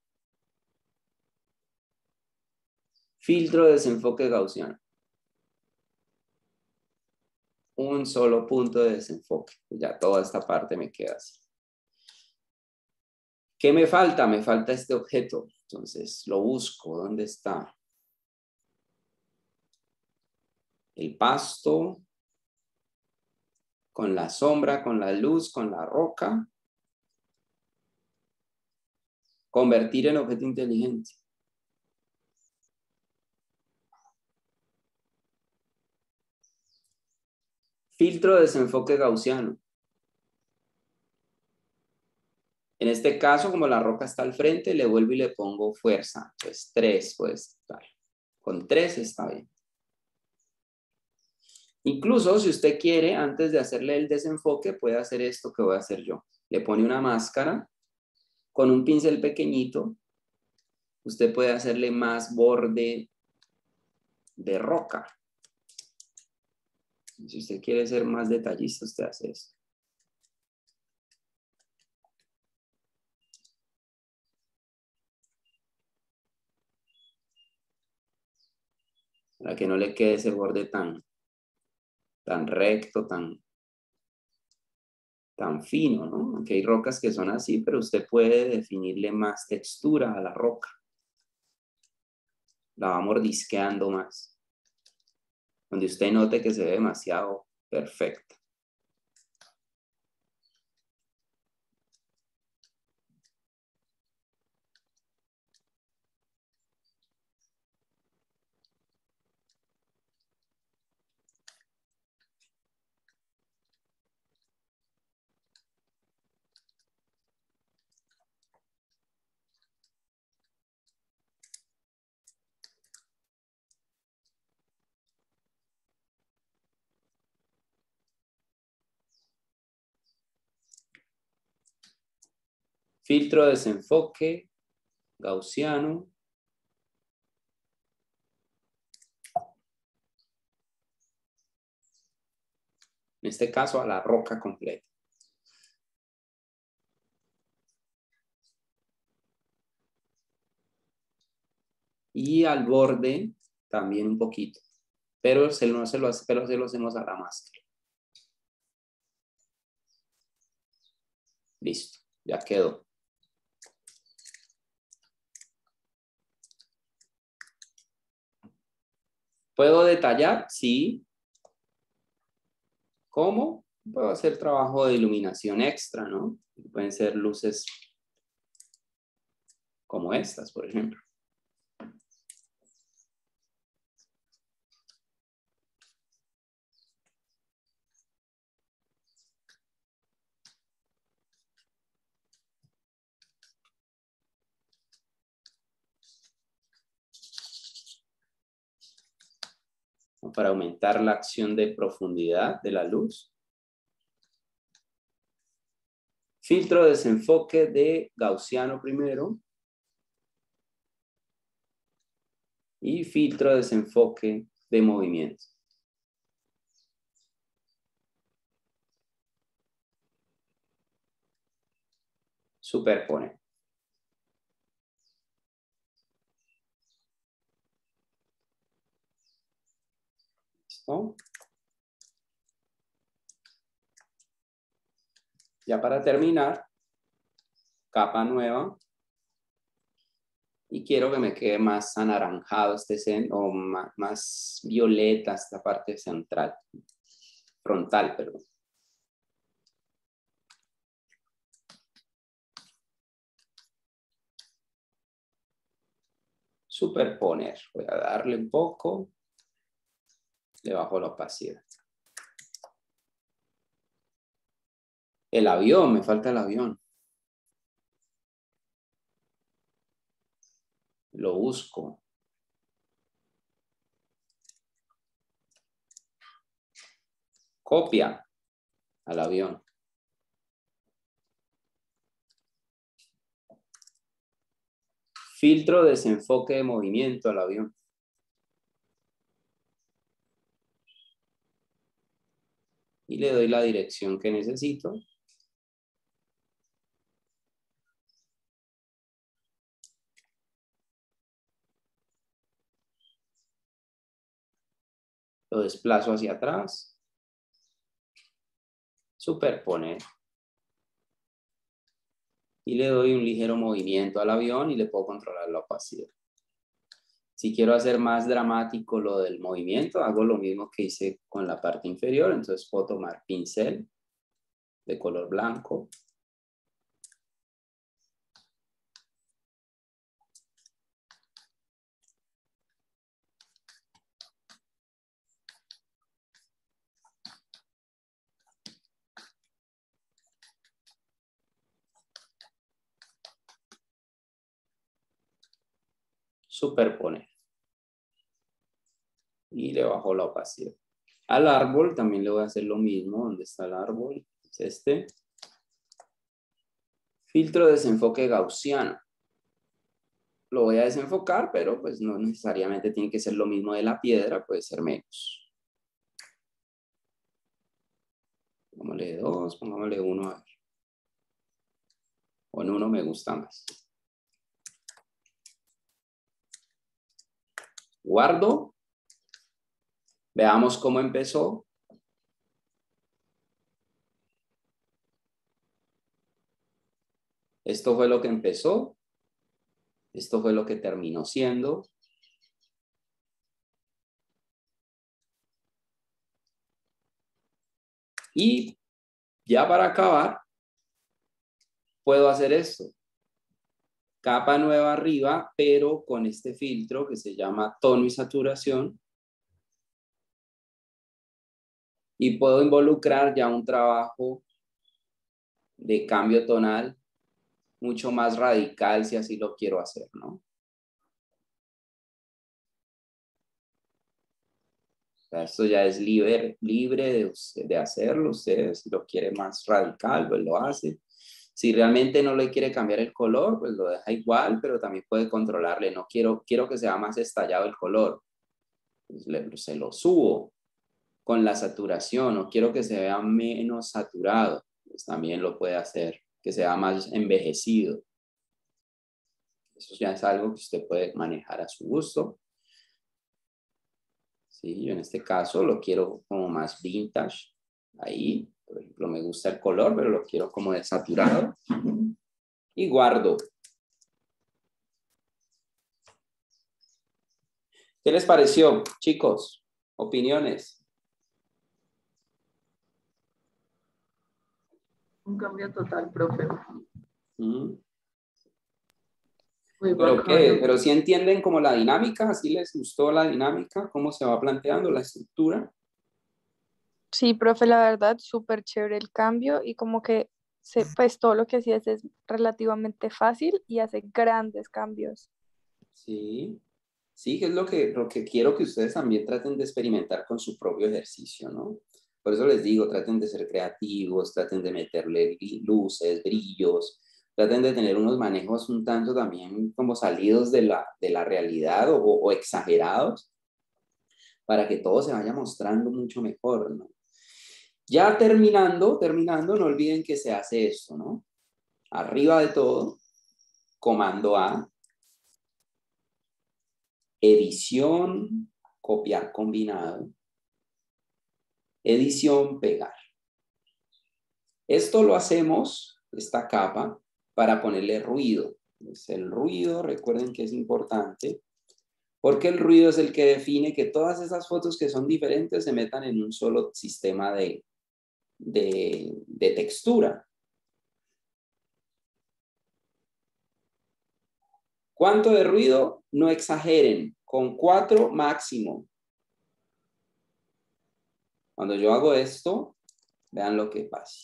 Filtro de desenfoque gaussiano. Un solo punto de desenfoque. Ya toda esta parte me queda así. ¿Qué me falta? Me falta este objeto. Entonces lo busco. ¿Dónde está? El pasto, con la sombra, con la luz, con la roca. Convertir en objeto inteligente. Filtro de desenfoque gaussiano. En este caso, como la roca está al frente, le vuelvo y le pongo fuerza. Pues tres, pues tal. Con tres está bien. Incluso si usted quiere, antes de hacerle el desenfoque, puede hacer esto que voy a hacer yo. Le pone una máscara con un pincel pequeñito. Usted puede hacerle más borde de roca. Si usted quiere ser más detallista, usted hace eso. Para que no le quede ese borde tan, tan recto, tan, tan fino, ¿no? Aunque hay rocas que son así, pero usted puede definirle más textura a la roca. La va mordisqueando más. Donde usted note que se ve demasiado perfecta. Filtro de desenfoque gaussiano. En este caso a la roca completa. Y al borde también un poquito. Pero se lo, se lo, pero se lo hacemos a la máscara. Listo, ya quedó. ¿Puedo detallar? Sí. ¿Cómo? Puedo hacer trabajo de iluminación extra, ¿no? Pueden ser luces como estas, por ejemplo. Para aumentar la acción de profundidad de la luz. Filtro de desenfoque de gaussiano primero. Y filtro de desenfoque de movimiento. Superponer. ¿Listo? Ya para terminar, capa nueva. Y quiero que me quede más anaranjado este centro, o más, más violeta esta parte central. Frontal, perdón. Superponer. Voy a darle un poco. Le bajo la opacidad. El avión, me falta el avión. Lo busco. Copia al avión. Filtro de desenfoque de movimiento al avión. y le doy la dirección que necesito. Lo desplazo hacia atrás. Superponer. Y le doy un ligero movimiento al avión y le puedo controlar la opacidad. Si quiero hacer más dramático lo del movimiento, hago lo mismo que hice con la parte inferior. Entonces puedo tomar pincel de color blanco. Superponer. Y le bajo la opacidad. Al árbol también le voy a hacer lo mismo. ¿Dónde está el árbol? Es este. Filtro de desenfoque gaussiano. Lo voy a desenfocar, pero pues no necesariamente tiene que ser lo mismo de la piedra, puede ser menos. Pongámosle dos, pongámosle uno a ver. O en uno me gusta más. Guardo. Veamos cómo empezó. Esto fue lo que empezó. Esto fue lo que terminó siendo. Y ya para acabar, puedo hacer esto. Capa nueva arriba, pero con este filtro que se llama tono y saturación. Y puedo involucrar ya un trabajo de cambio tonal mucho más radical si así lo quiero hacer, ¿no? O sea, esto ya es libre, libre de, de hacerlo usted. Si lo quiere más radical, pues lo hace. Si realmente no le quiere cambiar el color, pues lo deja igual, pero también puede controlarle. No quiero, quiero que sea más estallado el color. Pues le, se lo subo con la saturación, o quiero que se vea menos saturado, pues también lo puede hacer, que sea más envejecido. Eso ya es algo que usted puede manejar a su gusto. Sí, yo en este caso lo quiero como más vintage. Ahí, por ejemplo, me gusta el color, pero lo quiero como desaturado. Y guardo. ¿Qué les pareció, chicos? ¿Opiniones? Un cambio total, profe. ¿Mm? Muy ¿Pero qué? bacano. ¿Pero sí entienden como la dinámica? ¿Sí les gustó la dinámica? ¿Cómo se va planteando la estructura? Sí, profe, la verdad, súper chévere el cambio y como que se, pues todo lo que hacías es relativamente fácil y hace grandes cambios. Sí. Sí, que es lo que, lo que quiero que ustedes también traten de experimentar con su propio ejercicio, ¿no? Por eso les digo, traten de ser creativos, traten de meterle luces, brillos, traten de tener unos manejos un tanto también como salidos de la, de la realidad o, o exagerados, para que todo se vaya mostrando mucho mejor, ¿no? Ya terminando, terminando, no olviden que se hace esto, ¿no? Arriba de todo, comando A, edición, copiar combinado, edición, pegar. Esto lo hacemos, esta capa, para ponerle ruido. Es el ruido, recuerden que es importante, porque el ruido es el que define que todas esas fotos que son diferentes se metan en un solo sistema de, de, de textura. ¿Cuánto de ruido? No exageren, con cuatro máximo. Cuando yo hago esto, vean lo que pasa.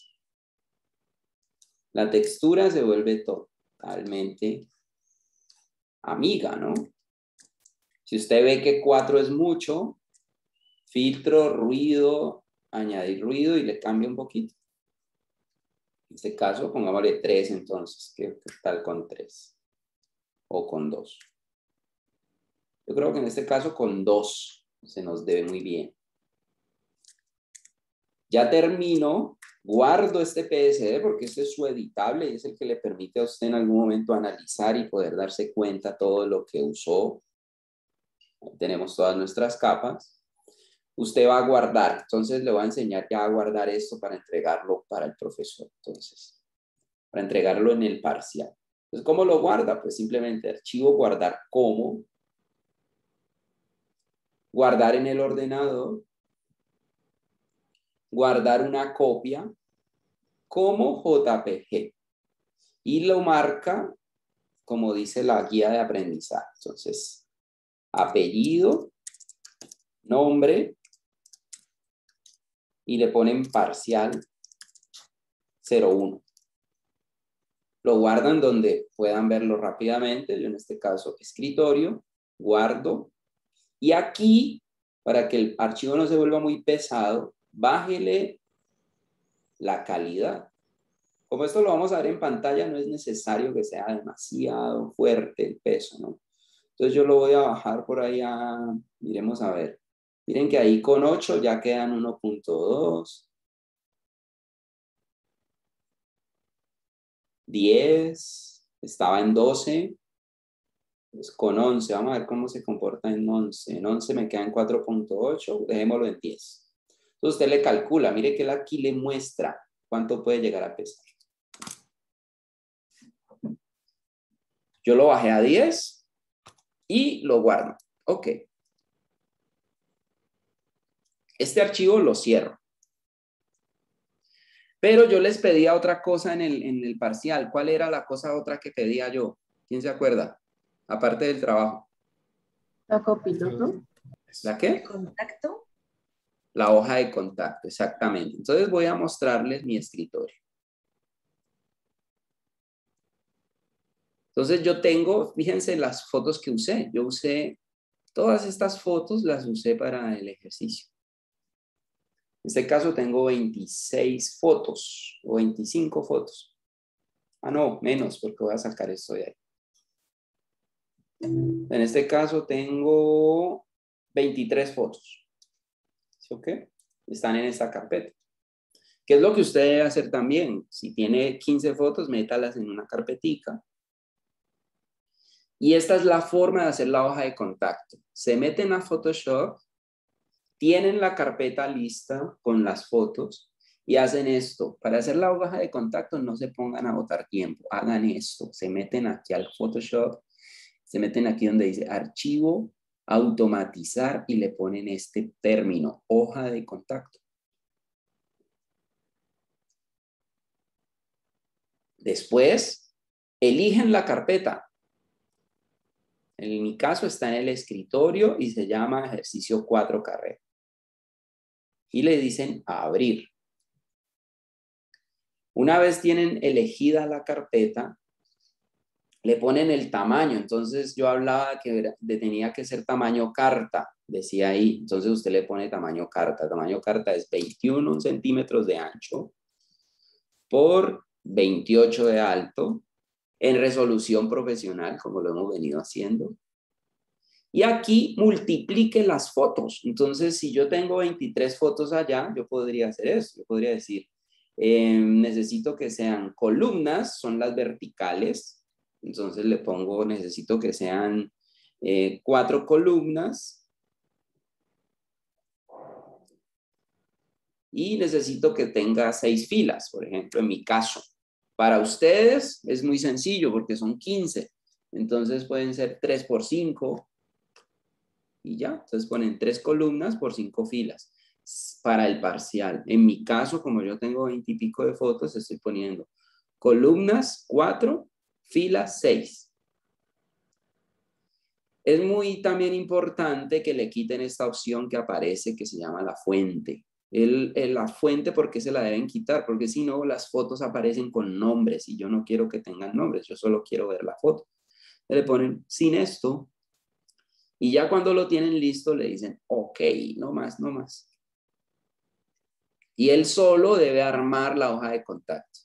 La textura se vuelve totalmente amiga, ¿no? Si usted ve que cuatro es mucho, filtro, ruido, añadir ruido y le cambia un poquito. En este caso, pongámosle tres entonces. ¿Qué tal con tres? O con dos. Yo creo que en este caso con dos se nos debe muy bien. Ya termino, guardo este P S D porque este es su editable y es el que le permite a usted en algún momento analizar y poder darse cuenta todo lo que usó. Tenemos todas nuestras capas. Usted va a guardar, entonces le voy a enseñar ya a guardar esto para entregarlo para el profesor. Entonces, para entregarlo en el parcial. Entonces, ¿cómo lo guarda? Pues simplemente archivo, guardar como, guardar en el ordenador, guardar una copia como J P G y lo marca como dice la guía de aprendizaje. Entonces, apellido, nombre y le ponen parcial cero uno. Lo guardan donde puedan verlo rápidamente. Yo en este caso, escritorio, guardo. Y aquí, para que el archivo no se vuelva muy pesado, bájele la calidad. Como esto lo vamos a ver en pantalla, no es necesario que sea demasiado fuerte el peso, ¿no? Entonces yo lo voy a bajar por ahí a, miremos a ver. Miren que ahí con ocho ya quedan uno punto dos. diez, estaba en doce. Pues con once, vamos a ver cómo se comporta en once. En once me quedan cuatro punto ocho, dejémoslo en diez. Entonces usted le calcula, mire que él aquí le muestra cuánto puede llegar a pesar. Yo lo bajé a diez y lo guardo. Ok. Este archivo lo cierro. Pero yo les pedía otra cosa en el, en el parcial. ¿Cuál era la cosa otra que pedía yo? ¿Quién se acuerda? Aparte del trabajo. La copiloto. ¿La qué? Contacto. La hoja de contacto, exactamente. Entonces voy a mostrarles mi escritorio. Entonces yo tengo, fíjense las fotos que usé. Yo usé, todas estas fotos las usé para el ejercicio. En este caso tengo veintiséis fotos o veinticinco fotos. Ah, no, menos porque voy a sacar esto de ahí. En este caso tengo veintitrés fotos. ¿Sí o qué? Están en esta carpeta. ¿Qué es lo que usted debe hacer también? Si tiene quince fotos, métalas en una carpetica. Y esta es la forma de hacer la hoja de contacto. Se meten a Photoshop, tienen la carpeta lista con las fotos y hacen esto. Para hacer la hoja de contacto no se pongan a botar tiempo, hagan esto. Se meten aquí al Photoshop, se meten aquí donde dice archivo, automatizar y le ponen este término, hoja de contacto. Después, eligen la carpeta. En mi caso está en el escritorio y se llama ejercicio cuatro carrera. Y le dicen abrir. Una vez tienen elegida la carpeta, le ponen el tamaño. Entonces yo hablaba que tenía que ser tamaño carta, decía ahí. Entonces usted le pone tamaño carta. Tamaño carta es veintiuno centímetros de ancho por veintiocho de alto en resolución profesional, como lo hemos venido haciendo. Y aquí multiplique las fotos. Entonces, si yo tengo veintitrés fotos allá, yo podría hacer eso. Yo podría decir, eh, necesito que sean columnas, son las verticales. Entonces le pongo, necesito que sean eh, cuatro columnas. Y necesito que tenga seis filas, por ejemplo, en mi caso. Para ustedes es muy sencillo porque son quince. Entonces pueden ser tres por cinco. Y ya, entonces ponen tres columnas por cinco filas para el parcial. En mi caso, como yo tengo veinte y pico de fotos, estoy poniendo columnas cuatro, filas seis. Es muy también importante que le quiten esta opción que aparece que se llama la fuente. El, el, la fuente, ¿por qué se la deben quitar? Porque si no, las fotos aparecen con nombres y yo no quiero que tengan nombres, yo solo quiero ver la foto. Le ponen sin esto. Y ya cuando lo tienen listo, le dicen, ok, no más, no más. Y él solo debe armar la hoja de contacto.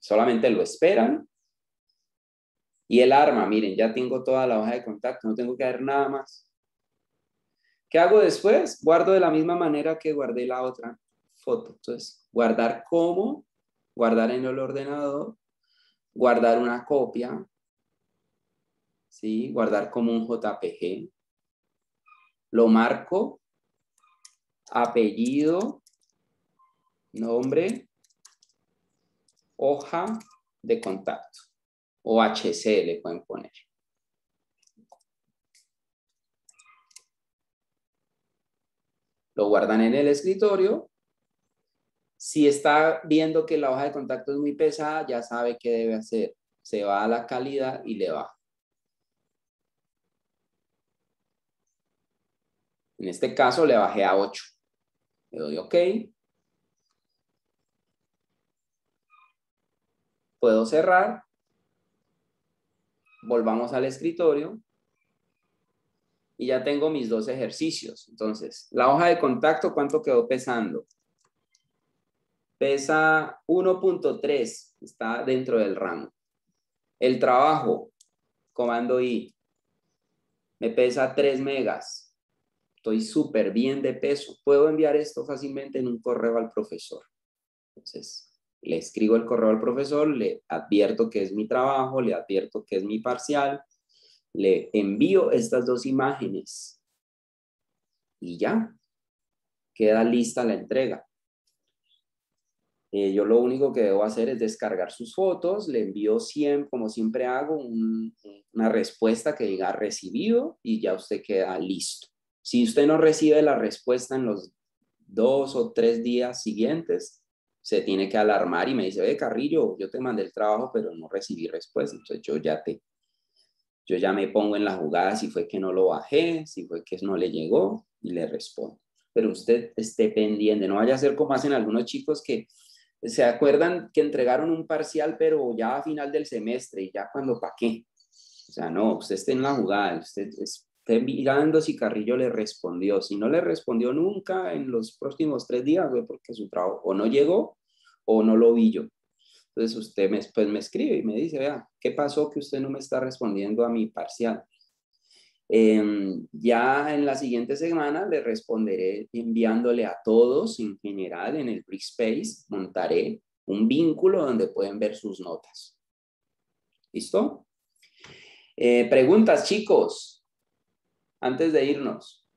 solamente lo esperan. Y el arma, miren, ya tengo toda la hoja de contacto, no tengo que hacer nada más. ¿Qué hago después? Guardo de la misma manera que guardé la otra foto. Entonces, guardar como, guardar en el ordenador, guardar una copia, ¿sí? Guardar como un J P G. Lo marco, apellido, nombre, hoja de contacto o H C le pueden poner. Lo guardan en el escritorio. Si está viendo que la hoja de contacto es muy pesada, ya sabe qué debe hacer. Se va a la calidad y le baja. En este caso le bajé a ocho. Le doy OK. Puedo cerrar. Volvamos al escritorio. Y ya tengo mis dos ejercicios. Entonces, la hoja de contacto, ¿cuánto quedó pesando? Pesa uno punto tres. Está dentro del rango. El trabajo, comando I, me pesa tres megas. Estoy súper bien de peso. Puedo enviar esto fácilmente en un correo al profesor. Entonces, le escribo el correo al profesor, le advierto que es mi trabajo, le advierto que es mi parcial, le envío estas dos imágenes y ya, queda lista la entrega. Eh, yo lo único que debo hacer es descargar sus fotos, le envío siempre, como siempre hago, un, una respuesta que diga recibido y ya usted queda listo. Si usted no recibe la respuesta en los dos o tres días siguientes, se tiene que alarmar y me dice, oye, Carrillo, yo te mandé el trabajo, pero no recibí respuesta. Entonces yo ya te, yo ya me pongo en la jugada si fue que no lo bajé, si fue que no le llegó y le respondo. Pero usted esté pendiente, no vaya a ser como hacen algunos chicos que se acuerdan que entregaron un parcial, pero ya a final del semestre y ya cuando pa' qué. O sea, no, usted esté en la jugada, usted esté mirando si Carrillo le respondió. Si no le respondió nunca en los próximos tres días, fue porque su trabajo o no llegó o no lo vi yo. Entonces usted me, pues me escribe y me dice, vea, ¿qué pasó que usted no me está respondiendo a mi parcial? Eh, ya en la siguiente semana le responderé enviándole a todos en general en el Brickspace, montaré un vínculo donde pueden ver sus notas. ¿Listo? Eh, preguntas, chicos, antes de irnos.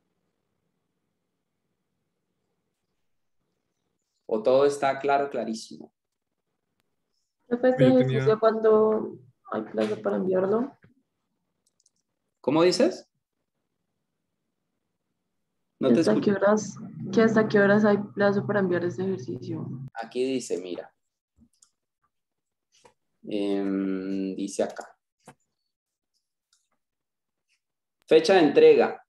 ¿O todo está claro, clarísimo? Profe, este Yo ejercicio, tenía, ¿cuándo hay plazo para enviarlo? ¿Cómo dices? No te ¿Hasta qué escucho. horas, que hasta qué horas hay plazo para enviar este ejercicio? Aquí dice, mira. Eh, dice acá. Fecha de entrega.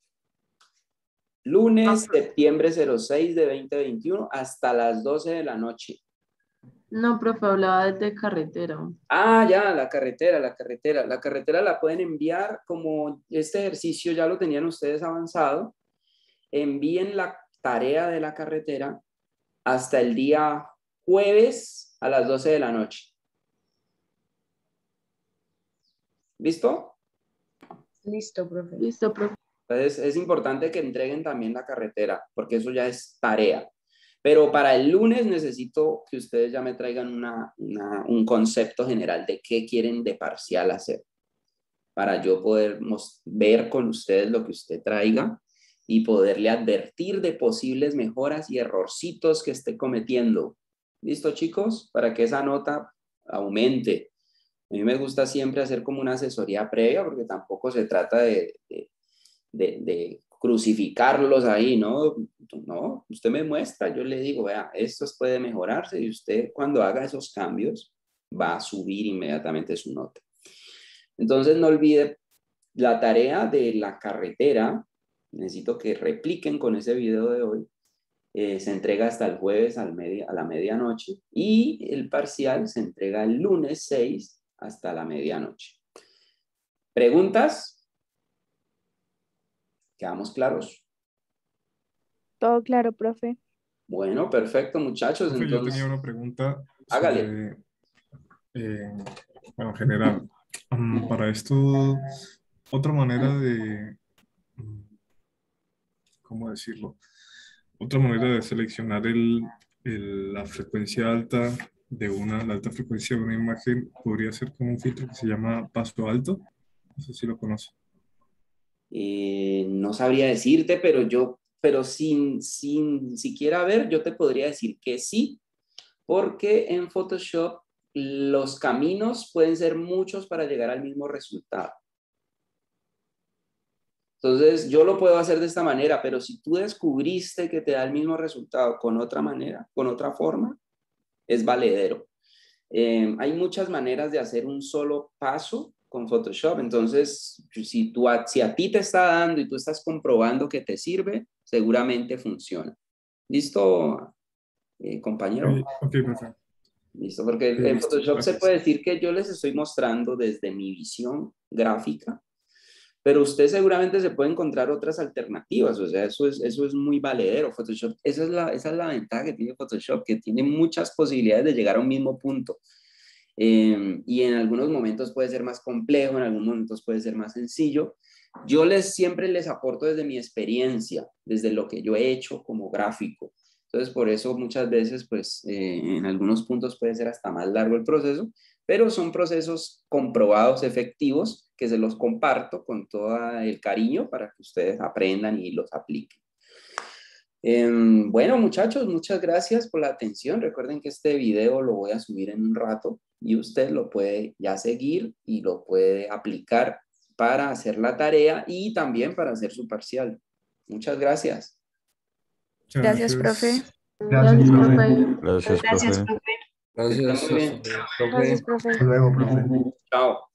Lunes, septiembre cero seis de veinte veintiuno hasta las doce de la noche. No, profe, hablaba de carretera. Ah, ya, la carretera, la carretera. La carretera la pueden enviar como este ejercicio ya lo tenían ustedes avanzado. Envíen la tarea de la carretera hasta el día jueves a las doce de la noche. ¿Listo? Listo, profe. Listo, profe. Entonces es importante que entreguen también la carretera, porque eso ya es tarea. Pero para el lunes necesito que ustedes ya me traigan una, una, un concepto general de qué quieren de parcial hacer, para yo poder ver con ustedes lo que usted traiga y poderle advertir de posibles mejoras y errorcitos que esté cometiendo. ¿Listo, chicos? Para que esa nota aumente. A mí me gusta siempre hacer como una asesoría previa, porque tampoco se trata de, de, de, de crucificarlos ahí, ¿no? No, usted me muestra, yo le digo, vea, esto puede mejorarse y usted cuando haga esos cambios va a subir inmediatamente su nota. Entonces no olvide la tarea de la carretera, necesito que repliquen con ese video de hoy, eh, se entrega hasta el jueves al media, a la medianoche y el parcial se entrega el lunes seis hasta la medianoche. ¿Preguntas? ¿Quedamos claros? Todo claro, profe. Bueno, perfecto, muchachos. profe, yo Entonces, tenía una pregunta hágale. sobre, eh, bueno, en general. Um, para esto, otra manera de, um, ¿cómo decirlo? Otra manera de seleccionar el, el- la frecuencia alta de una, la alta frecuencia de una imagen podría ser con un filtro que se llama paso alto. No sé si lo conoces. Eh, no sabría decirte, pero yo, pero sin, sin siquiera ver, yo te podría decir que sí, porque en Photoshop los caminos pueden ser muchos para llegar al mismo resultado. Entonces, yo lo puedo hacer de esta manera, pero si tú descubriste que te da el mismo resultado con otra manera, con otra forma, es valedero. Eh, hay muchas maneras de hacer un solo paso con Photoshop. Entonces, si, tú, a- si a ti te está dando y tú estás comprobando que te sirve, seguramente funciona. ¿Listo, eh, compañero? Ok, ok, perfecto. Listo, porque Ok, en listo, Photoshop se gracias. puede decir que yo les estoy mostrando desde mi visión gráfica, pero usted seguramente se puede encontrar otras alternativas, o sea, eso es, eso es muy valedero. Photoshop, esa es la, esa es la ventaja que tiene Photoshop, que tiene muchas posibilidades de llegar a un mismo punto. Eh, y en algunos momentos puede ser más complejo, en algunos momentos puede ser más sencillo. Yo les siempre les aporto desde mi experiencia, desde lo que yo he hecho como gráfico. Entonces, por eso muchas veces, pues, eh, en algunos puntos puede ser hasta más largo el proceso, pero son procesos comprobados, efectivos, que se los comparto con todo el cariño para que ustedes aprendan y los apliquen. Eh, bueno, muchachos, muchas gracias por la atención. Recuerden que este video lo voy a subir en un rato y usted lo puede ya seguir y lo puede aplicar para hacer la tarea y también para hacer su parcial. Muchas gracias. Muchas Gracias, profe. Gracias, Gracias, profe. profe. Gracias, Gracias, profe. profe. Que estén Gracias, muy bien. hasta luego, profe. Gracias, profe. Hasta luego, profe. Chao.